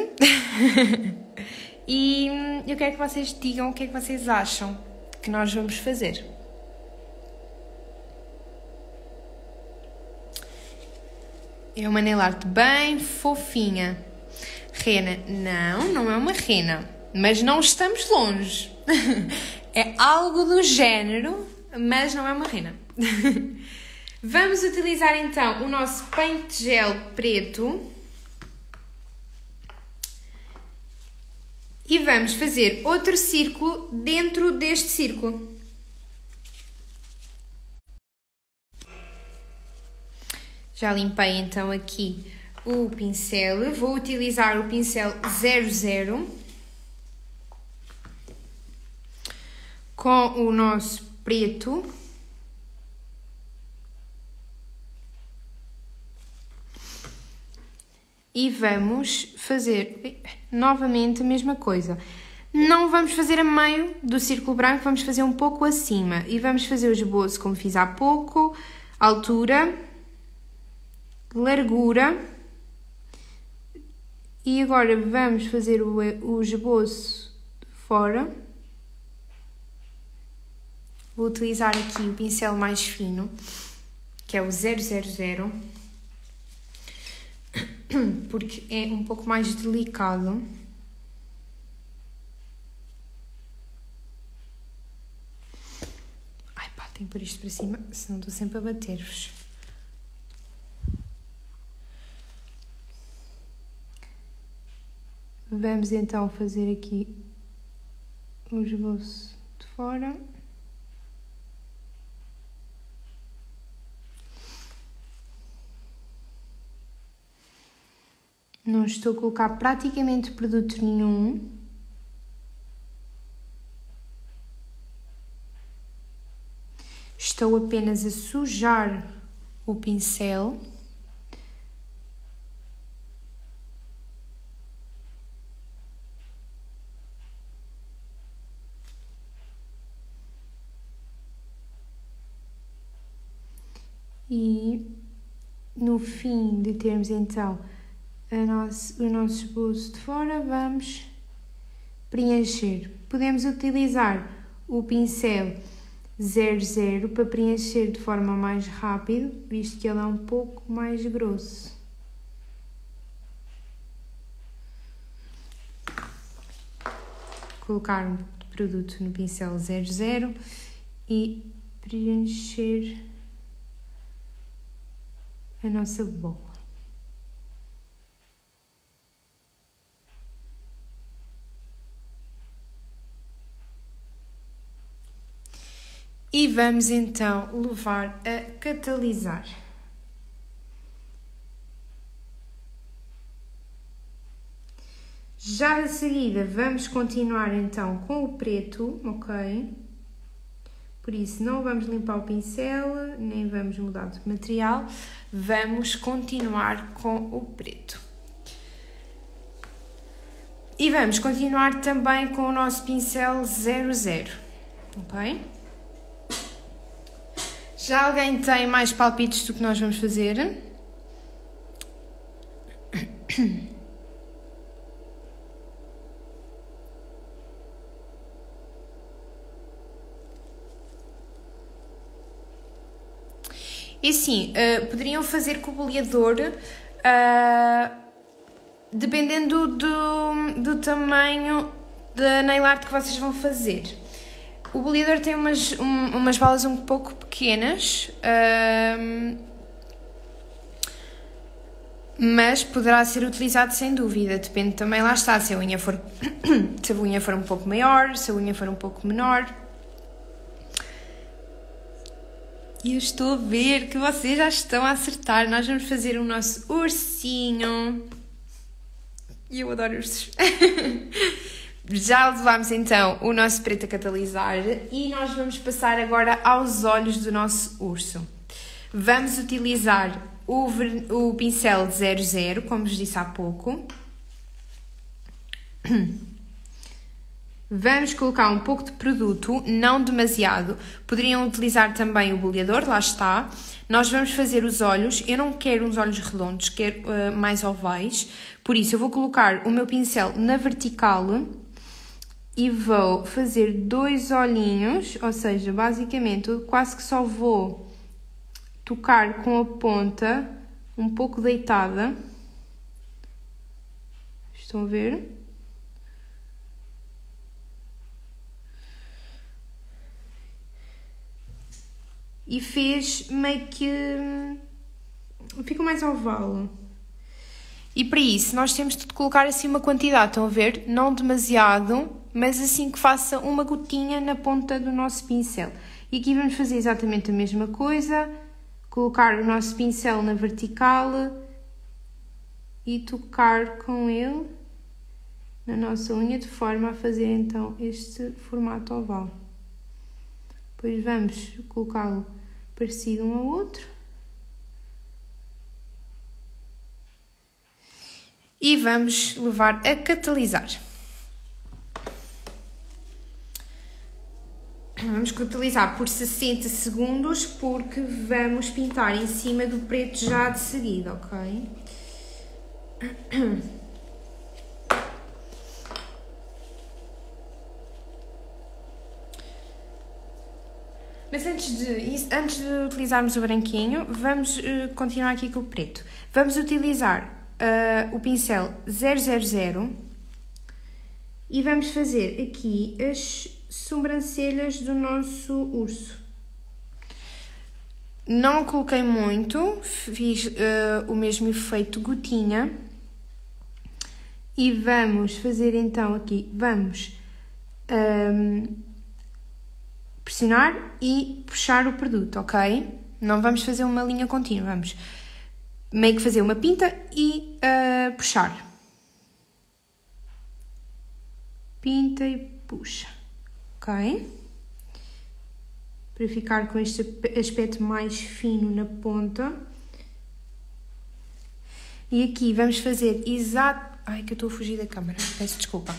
e eu quero que vocês digam o que é que vocês acham que nós vamos fazer. É uma nail art bem fofinha. Rena, não é uma rena, mas não estamos longe. É algo do género, mas não é uma rena. Vamos utilizar então o nosso paint gel preto e vamos fazer outro círculo dentro deste círculo. Já limpei então aqui o pincel, vou utilizar o pincel 00 com o nosso preto. E vamos fazer novamente a mesma coisa. Não vamos fazer a meio do círculo branco, vamos fazer um pouco acima. E vamos fazer o esboço como fiz há pouco. Altura, largura. E agora vamos fazer o esboço de fora. Vou utilizar aqui o pincel mais fino, que é o 000. Porque é um pouco mais delicado. Ai pá, tenho que pôr isto para cima, senão estou sempre a bater-vos. Vamos então fazer aqui o esboço de fora. Não estou a colocar praticamente produto nenhum. Estou apenas a sujar o pincel. E no fim de termos então o nosso esboço de fora, vamos preencher. Podemos utilizar o pincel 00 para preencher de forma mais rápida, visto que ele é um pouco mais grosso. Colocar um produto no pincel 00 e preencher a nossa bola. E vamos então levar a catalisar. Já de seguida vamos continuar então com o preto, ok? Por isso não vamos limpar o pincel, nem vamos mudar de material, vamos continuar com o preto. E vamos continuar também com o nosso pincel 00, ok? Já alguém tem mais palpites do que nós vamos fazer? E sim, poderiam fazer com o boleador, dependendo do tamanho da nail art que vocês vão fazer. O boleador tem umas balas um pouco pequenas, mas poderá ser utilizado sem dúvida, depende também, lá está, se a unha for, se a unha for um pouco maior, se a unha for um pouco menor. E eu estou a ver que vocês já estão a acertar. Nós vamos fazer o nosso ursinho. E eu adoro ursos. Já levámos então o nosso preto a catalisar e nós vamos passar agora aos olhos do nosso urso. Vamos utilizar o pincel 00, como vos disse há pouco. Vamos colocar um pouco de produto, não demasiado. Poderiam utilizar também o boleador, lá está. Nós vamos fazer os olhos. Eu não quero uns olhos redondos, quero mais ovais. Por isso, eu vou colocar o meu pincel na vertical e vou fazer 2 olhinhos, ou seja, basicamente, eu quase que só vou tocar com a ponta um pouco deitada. Estão a ver? E fez meio que... fica mais oval. E para isso nós temos de colocar assim uma quantidade, estão a ver? Não demasiado, mas assim que faça uma gotinha na ponta do nosso pincel. E aqui vamos fazer exatamente a mesma coisa. Colocar o nosso pincel na vertical e tocar com ele na nossa unha de forma a fazer então este formato oval. Depois vamos colocá-lo parecido um ao outro. E vamos levar a catalisar. Vamos catalisar por 60 segundos porque vamos pintar em cima do preto já de seguida, ok? Mas antes de utilizarmos o branquinho, vamos continuar aqui com o preto. Vamos utilizar o pincel 000 e vamos fazer aqui as sobrancelhas do nosso urso. Não coloquei muito, fiz o mesmo efeito gotinha E vamos fazer então aqui, vamos pressionar e puxar o produto, ok? Não vamos fazer uma linha contínua, vamos meio que fazer uma pinta e puxar. Pinta e puxa, ok? Para ficar com este aspecto mais fino na ponta. E aqui vamos fazer exato... Ai, que eu estou a fugir da câmera, peço desculpa.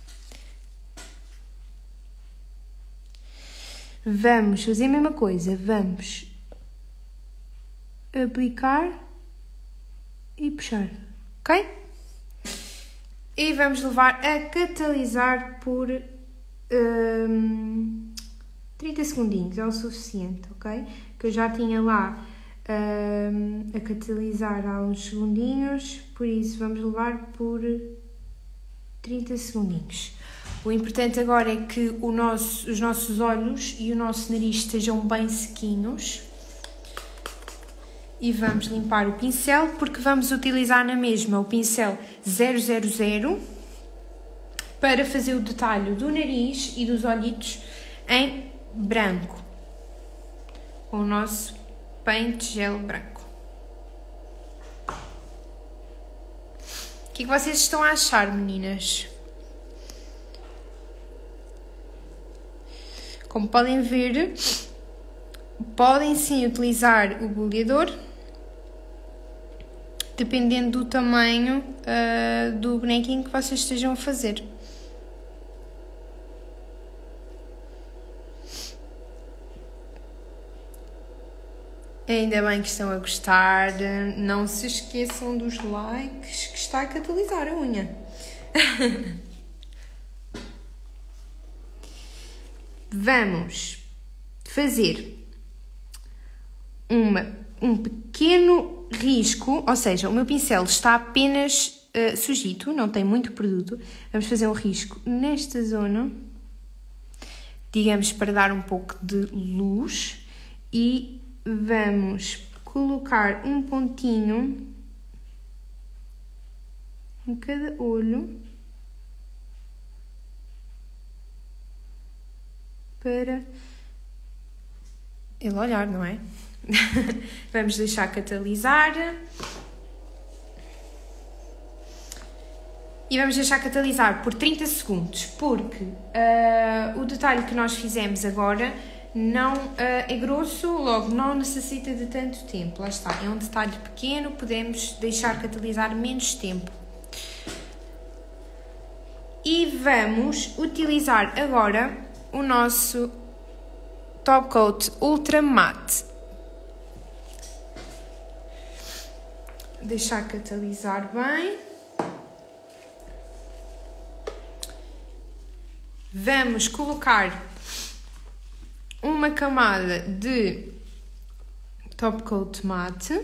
Vamos fazer a mesma coisa, vamos aplicar e puxar, ok? E vamos levar a catalisar por 30 segundinhos, é o suficiente, ok? Que eu já tinha lá a catalisar há uns segundinhos, por isso vamos levar por 30 segundinhos. O importante agora é que os nossos olhos e o nosso nariz estejam bem sequinhos. E vamos limpar o pincel, porque vamos utilizar na mesma o pincel 000 para fazer o detalhe do nariz e dos olhitos em branco. Com o nosso Paint Gel branco. O que vocês estão a achar, meninas? Como podem ver, podem sim utilizar o boleador, dependendo do tamanho do bonequinho que vocês estejam a fazer. Ainda bem que estão a gostar. Não se esqueçam dos likes, que está a catalisar a unha. Vamos fazer um pequeno risco, ou seja, o meu pincel está apenas sujito, não tem muito produto. Vamos fazer um risco nesta zona, digamos, para dar um pouco de luz, e vamos colocar um pontinho em cada olho para ele olhar, não é? Vamos deixar catalisar. E vamos deixar catalisar por 30 segundos, porque o detalhe que nós fizemos agora não é grosso, logo não necessita de tanto tempo. Lá está, é um detalhe pequeno, podemos deixar catalisar menos tempo. E vamos utilizar agora o nosso Top Coat Ultra Matte. Deixar catalisar bem. Vamos colocar uma camada de Top Coat Matte.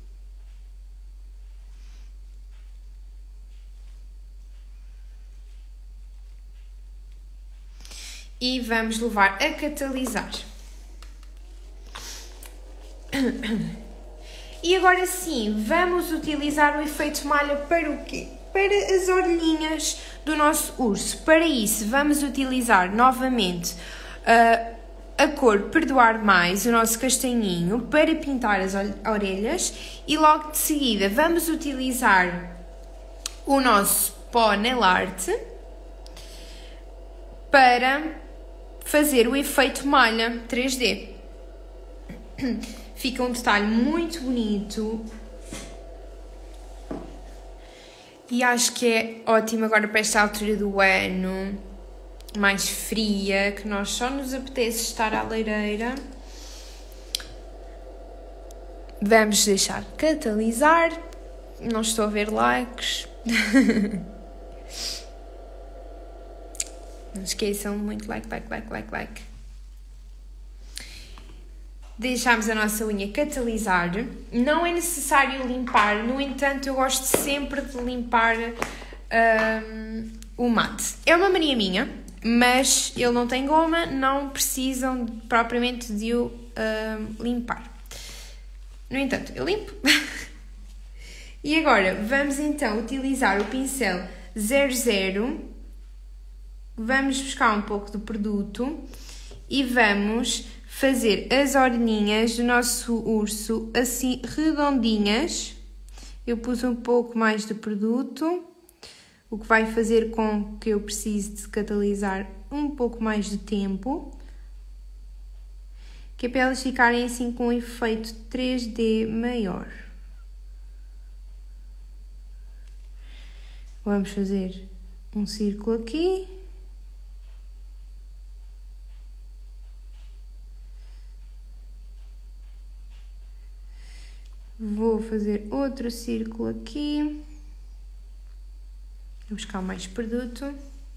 E vamos levar a catalisar. E agora sim, vamos utilizar o efeito malha para o quê? Para as orelhinhas do nosso urso. Para isso, vamos utilizar novamente a cor Perdoar Mais, o nosso castanhinho, para pintar as orelhas. E logo de seguida, vamos utilizar o nosso pó nail art para fazer o efeito malha 3D. Fica um detalhe muito bonito e acho que é ótimo agora para esta altura do ano, mais fria, que nós só nos apetece estar à lareira. Vamos deixar catalisar. Não estou a ver likes. Não esqueçam, muito like. Deixamos a nossa unha catalisar. Não é necessário limpar, no entanto, eu gosto sempre de limpar o mate. É uma mania minha, mas ele não tem goma, não precisam propriamente de o limpar. No entanto, eu limpo. E agora vamos então utilizar o pincel 00, vamos buscar um pouco do produto e vamos fazer as orelhinhas do nosso urso assim redondinhas. Eu pus um pouco mais de produto, o que vai fazer com que eu precise de catalisar um pouco mais de tempo, que é para elas ficarem assim com um efeito 3D maior. Vamos fazer um círculo aqui. Vou fazer outro círculo aqui. Vou buscar mais produto.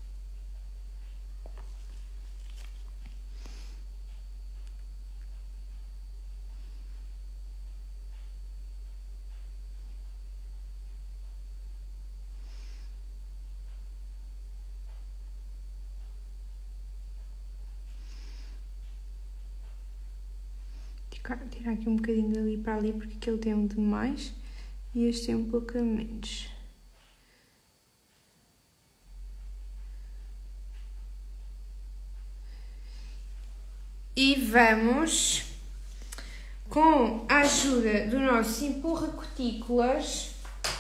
Tirar aqui um bocadinho dali para ali, porque aquele tem um de mais e este tem um pouco a menos. E vamos, com a ajuda do nosso empurra-cutículas,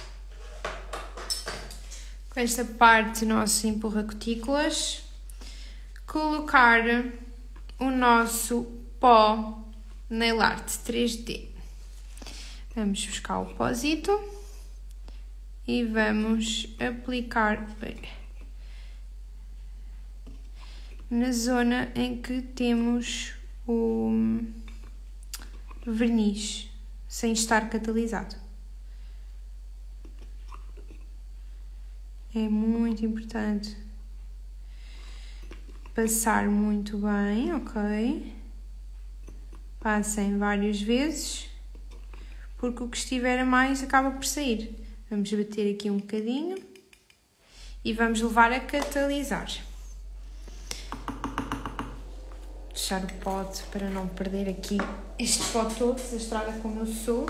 com esta parte do nosso empurra-cutículas, colocar o nosso pó Nail Art 3D. Vamos buscar o pósito e vamos aplicar na zona em que temos o verniz, sem estar catalisado. É muito importante passar muito bem, ok? Passem várias vezes, porque o que estiver a mais acaba por sair. Vamos bater aqui um bocadinho e vamos levar a catalisar. Deixar o pote para não perder aqui este pó todo, desastrada como eu sou.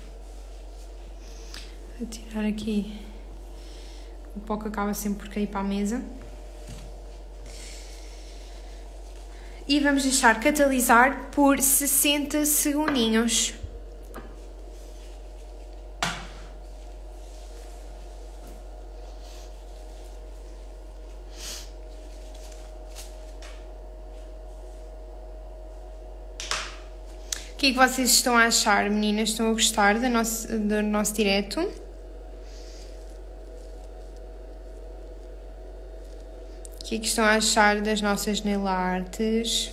Vou tirar aqui o pó que acaba sempre por cair para a mesa. E vamos deixar catalisar por 60 segundinhos. O que é que vocês estão a achar, meninas? Estão a gostar do nosso direto? O que é que estão a achar das nossas nail arts?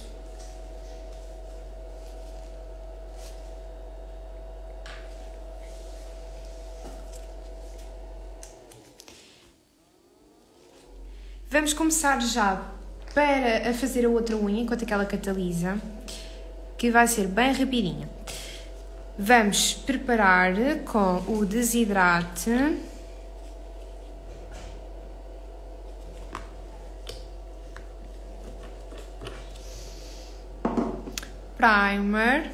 Vamos começar já para fazer a outra unha enquanto aquela catalisa, que vai ser bem rapidinha. Vamos preparar com o desidrate. Primer.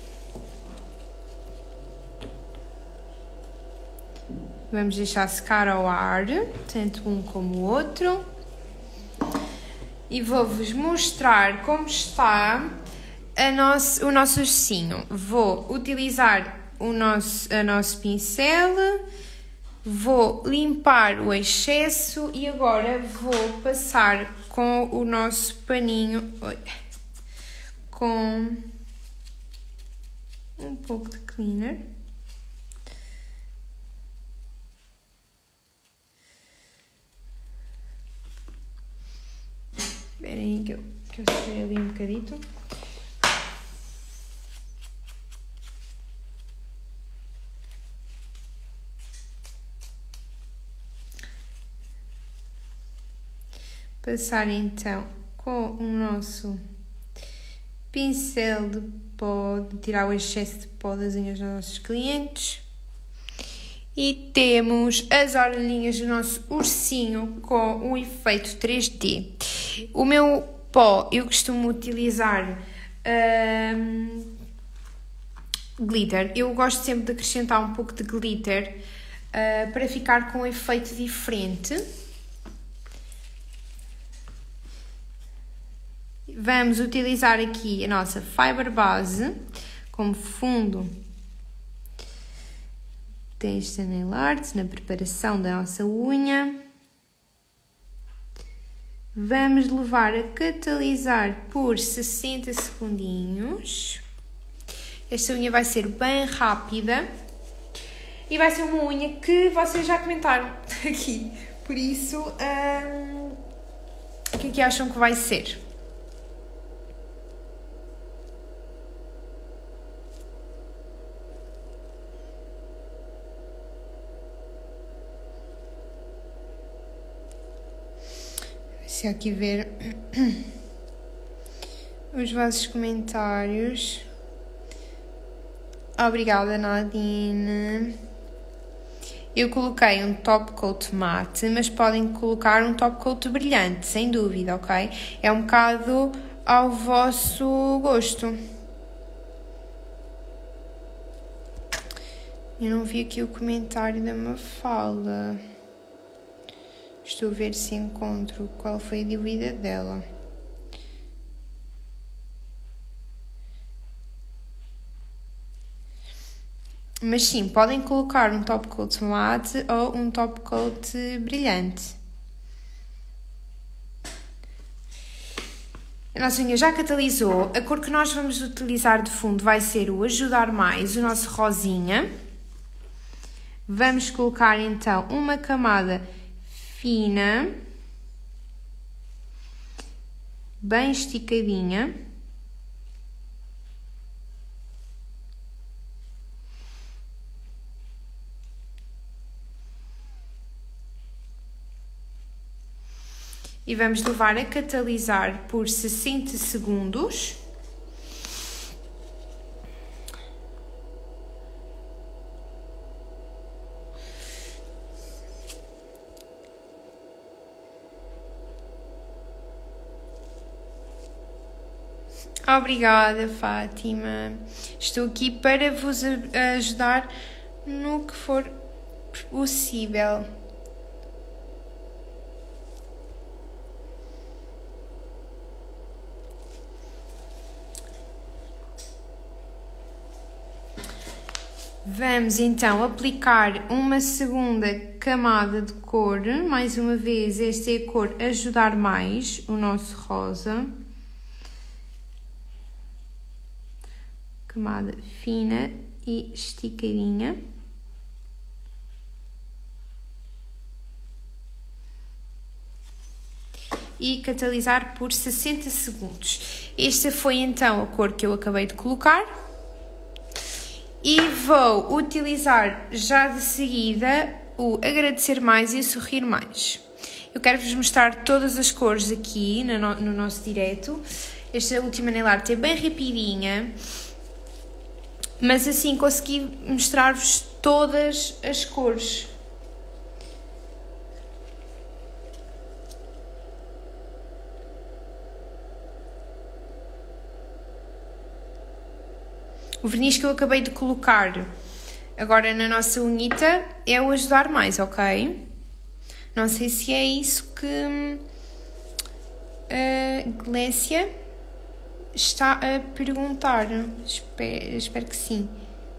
Vamos deixar secar ao ar, tanto um como o outro. E vou-vos mostrar como está o nosso ursinho. Vou utilizar o nosso pincel, vou limpar o excesso e agora vou passar com o nosso paninho, com um pouco de cleaner. Espera aí que eu sujei ali um bocadito. Passar então com o nosso pincel de pó, de tirar o excesso de pó das unhas dos nossos clientes. E temos as orelhinhas do nosso ursinho com o efeito 3D. O meu pó, eu costumo utilizar glitter. Eu gosto sempre de acrescentar um pouco de glitter para ficar com um efeito diferente. vamos utilizar aqui a nossa Fiber Base como fundo desta nail art, na preparação da nossa unha. Vamos levar a catalisar por 60 segundinhos. Esta unha vai ser bem rápida e vai ser uma unha que vocês já comentaram aqui. Por isso, o que é que acham que vai ser? Se aqui ver os vossos comentários. Obrigada, Nadine. Eu coloquei um top coat mate, mas podem colocar um top coat brilhante, sem dúvida, ok? É um bocado ao vosso gosto. Eu não vi aqui o comentário da Mafalda. Estou a ver se encontro qual foi a dúvida dela. Mas sim, podem colocar um top coat mate ou um top coat brilhante. A nossa unha já catalisou. A cor que nós vamos utilizar de fundo vai ser o Ajudar Mais, o nosso rosinha. Vamos colocar então uma camada fina, bem esticadinha. E vamos levar a catalisar por 60 segundos. Obrigada, Fátima. Estou aqui para vos ajudar no que for possível. Vamos então aplicar uma segunda camada de cor. Mais uma vez, esta é a cor Ajudar Mais, o nosso rosa. Camada fina e esticadinha. E catalisar por 60 segundos. Esta foi então a cor que eu acabei de colocar. E vou utilizar já de seguida o Agradecer Mais e o Sorrir Mais. Eu quero-vos mostrar todas as cores aqui no nosso direto. Esta última nail art é bem rapidinha, mas assim consegui mostrar-vos todas as cores. O verniz que eu acabei de colocar agora na nossa unhita é o Ajudar Mais, ok? Não sei se é isso que a Glécia está a perguntar. Espero que sim.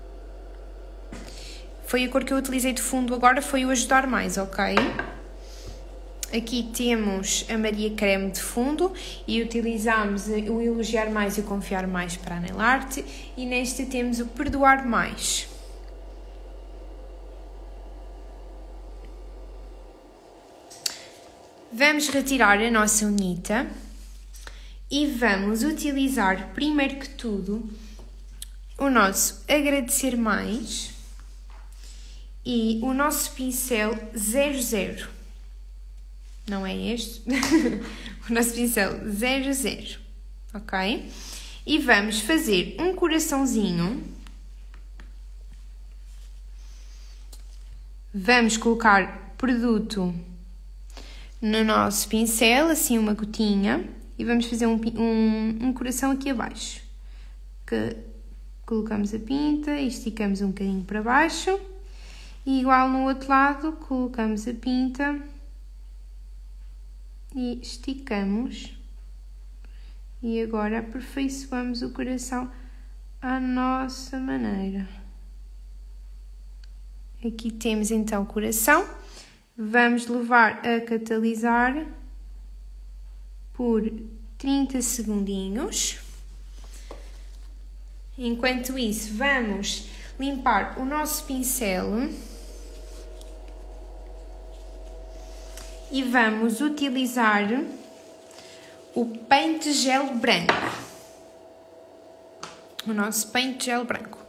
Foi a cor que eu utilizei de fundo agora, foi o Ajudar Mais, ok? Aqui temos a Maria Creme de fundo e utilizamos o Elogiar Mais e o Confiar Mais para a nail art, e nesta temos o Perdoar Mais. Vamos retirar a nossa unhita e vamos utilizar, primeiro que tudo, o nosso Agradecer Mais e o nosso pincel 00. Não é este, o nosso pincel 00, ok? E vamos fazer um coraçãozinho. Vamos colocar produto no nosso pincel, assim uma gotinha, e vamos fazer um coração aqui abaixo. Colocamos a pinta e esticamos um bocadinho para baixo. E igual no outro lado, colocamos a pinta e esticamos E agora aperfeiçoamos o coração à nossa maneira. Aqui temos então o coração. Vamos levar a catalisar por 30 segundinhos. Enquanto isso, vamos limpar o nosso pincel e vamos utilizar o Paint Gel branco. O nosso Paint Gel branco.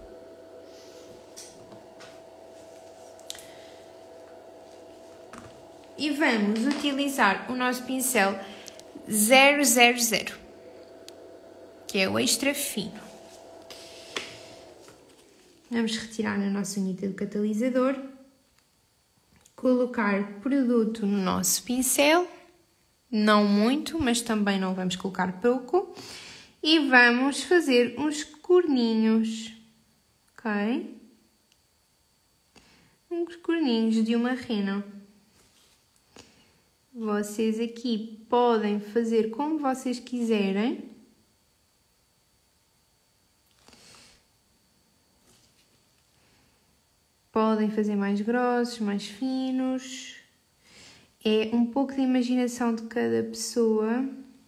E vamos utilizar o nosso pincel 000, que é o extra fino. Vamos retirar na nossa unita do catalisador, colocar produto no nosso pincel, não muito, mas também não vamos colocar pouco, e vamos fazer uns corninhos, ok? Uns corninhos de uma rena. Vocês aqui podem fazer como vocês quiserem. Podem fazer mais grossos, mais finos. É um pouco de imaginação de cada pessoa.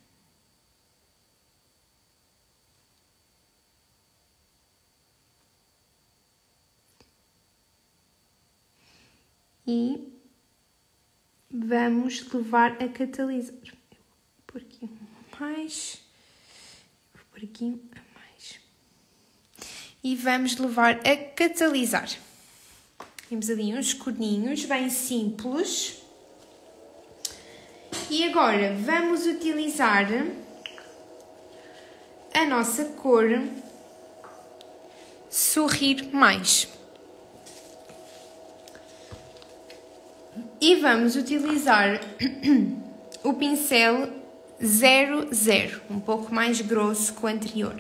E vamos levar a catalisar. Vou pôr aqui mais. Vou pôr aqui mais. E vamos levar a catalisar. Temos ali uns corninhos bem simples. E agora vamos utilizar a nossa cor Sorrir Mais. E vamos utilizar o pincel 00, um pouco mais grosso que o anterior.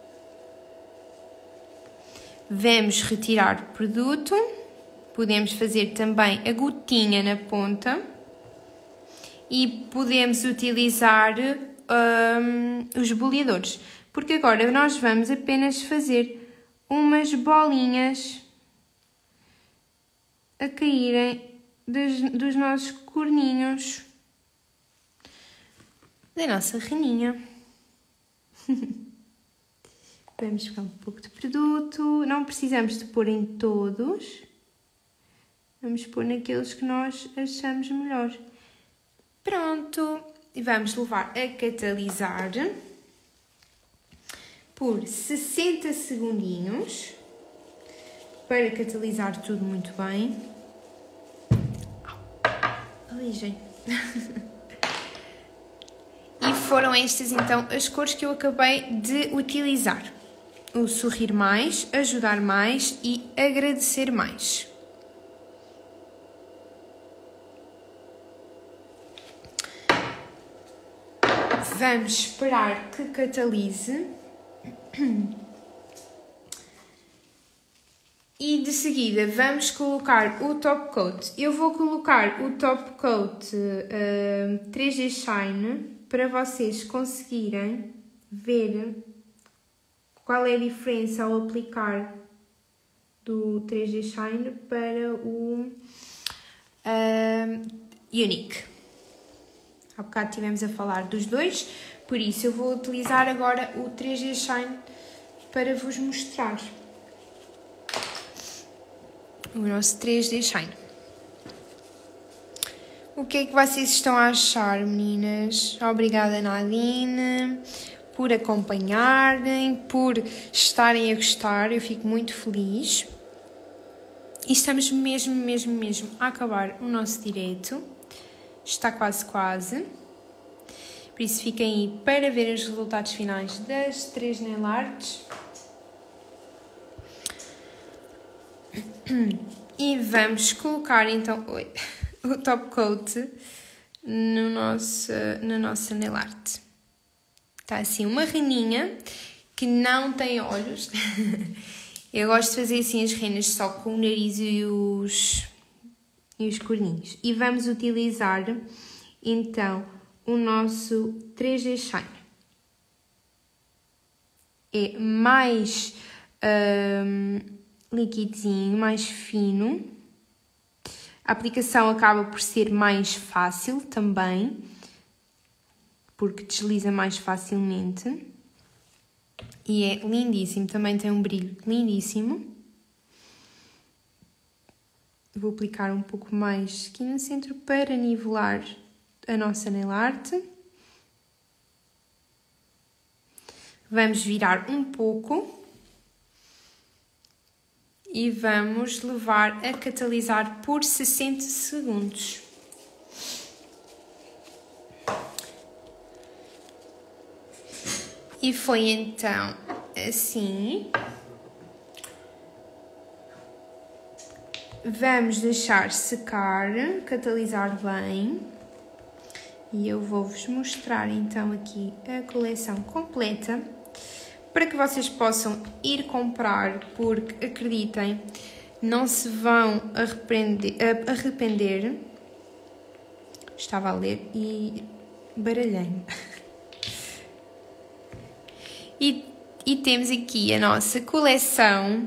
Vamos retirar o produto. Podemos fazer também a gotinha na ponta e podemos utilizar os boleadores, porque agora nós vamos apenas fazer umas bolinhas a caírem dos nossos corninhos da nossa reninha. Vamos pegar um pouco de produto, não precisamos de pôr em todos. Vamos pôr naqueles que nós achamos melhor. Pronto! E vamos levar a catalisar por 60 segundinhos para catalisar tudo muito bem. Alijei. E foram estas então as cores que eu acabei de utilizar. O Sorrir Mais, Ajudar Mais e Agradecer Mais. Vamos esperar que catalise e de seguida vamos colocar o top coat. Eu vou colocar o top coat 3D Shine para vocês conseguirem ver qual é a diferença ao aplicar do 3D Shine para o Unique. Há bocado estivemos a falar dos dois, por isso eu vou utilizar agora o 3D Shine para vos mostrar o nosso 3D Shine. O que é que vocês estão a achar, meninas? Obrigada, Nadine, por acompanharem, por estarem a gostar, eu fico muito feliz. E estamos mesmo a acabar o nosso direto. Está quase. Por isso fiquem aí para ver os resultados finais das 3 nail arts. E vamos colocar então o top coat na nossa nail art. Está assim uma reninha que não tem olhos. Eu gosto de fazer assim as renas só com o nariz e os corninhos. E vamos utilizar então o nosso 3D Shine. é mais liquidinho, mais fino. A aplicação acaba por ser mais fácil também, porque desliza mais facilmente. E é lindíssimo, também tem um brilho lindíssimo. Vou aplicar um pouco mais aqui no centro para nivelar a nossa nail art. Vamos virar um pouco e vamos levar a catalisar por 60 segundos. E foi então assim. Vamos deixar secar, catalisar bem. E eu vou-vos mostrar então aqui a coleção completa para que vocês possam ir comprar, porque acreditem, não se vão arrepender. Estava a ler e baralhei-me. E temos aqui a nossa coleção,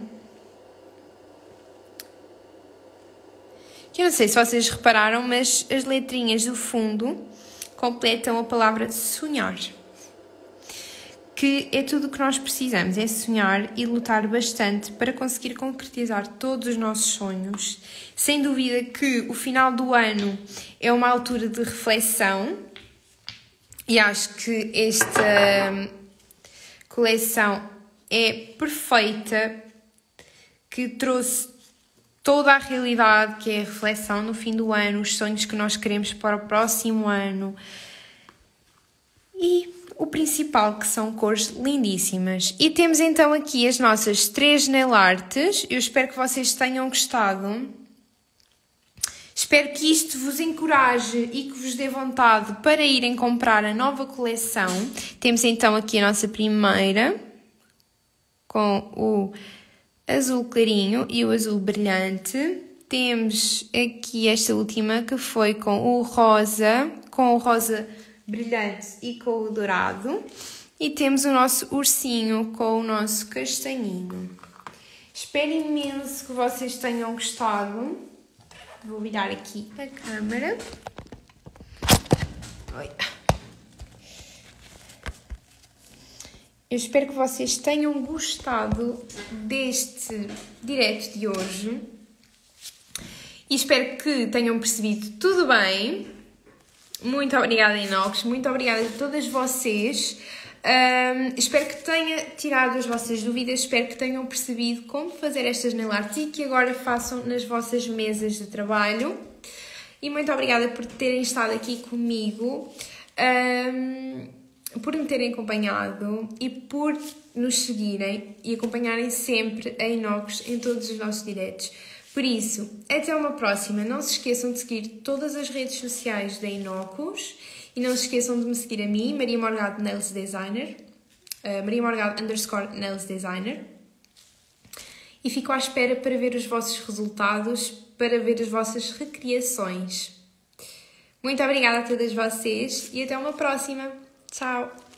que eu não sei se vocês repararam, mas as letrinhas do fundo completam a palavra sonhar. Que é tudo o que nós precisamos, é sonhar e lutar bastante para conseguir concretizar todos os nossos sonhos. Sem dúvida que o final do ano é uma altura de reflexão e acho que esta coleção é perfeita, que trouxe toda a realidade que é a reflexão no fim do ano, os sonhos que nós queremos para o próximo ano e o principal, que são cores lindíssimas. E temos então aqui as nossas 3 nail arts. Eu espero que vocês tenham gostado. Espero que isto vos encoraje e que vos dê vontade para irem comprar a nova coleção. Temos então aqui a nossa primeira, com o azul clarinho e o azul brilhante. Temos aqui esta última, que foi com o rosa brilhante e com o dourado. E temos o nosso ursinho com o nosso castanhinho. Espero imenso que vocês tenham gostado. Vou virar aqui a câmera. Oi. Eu espero que vocês tenham gostado deste direto de hoje. E espero que tenham percebido tudo bem. Muito obrigada, Inox. Muito obrigada a todas vocês. Espero que tenha tirado as vossas dúvidas. Espero que tenham percebido como fazer estas nail arts e que agora façam nas vossas mesas de trabalho. E muito obrigada por terem estado aqui comigo, por me terem acompanhado e por nos seguirem e acompanharem sempre a Inox em todos os nossos diretos. Por isso, até uma próxima. Não se esqueçam de seguir todas as redes sociais da Inox e não se esqueçam de me seguir a mim, Maria Morgado Nails Designer, Maria Morgado _Nails Designer. E fico à espera para ver os vossos resultados, para ver as vossas recriações. Muito obrigada a todas vocês e até uma próxima. Tchau!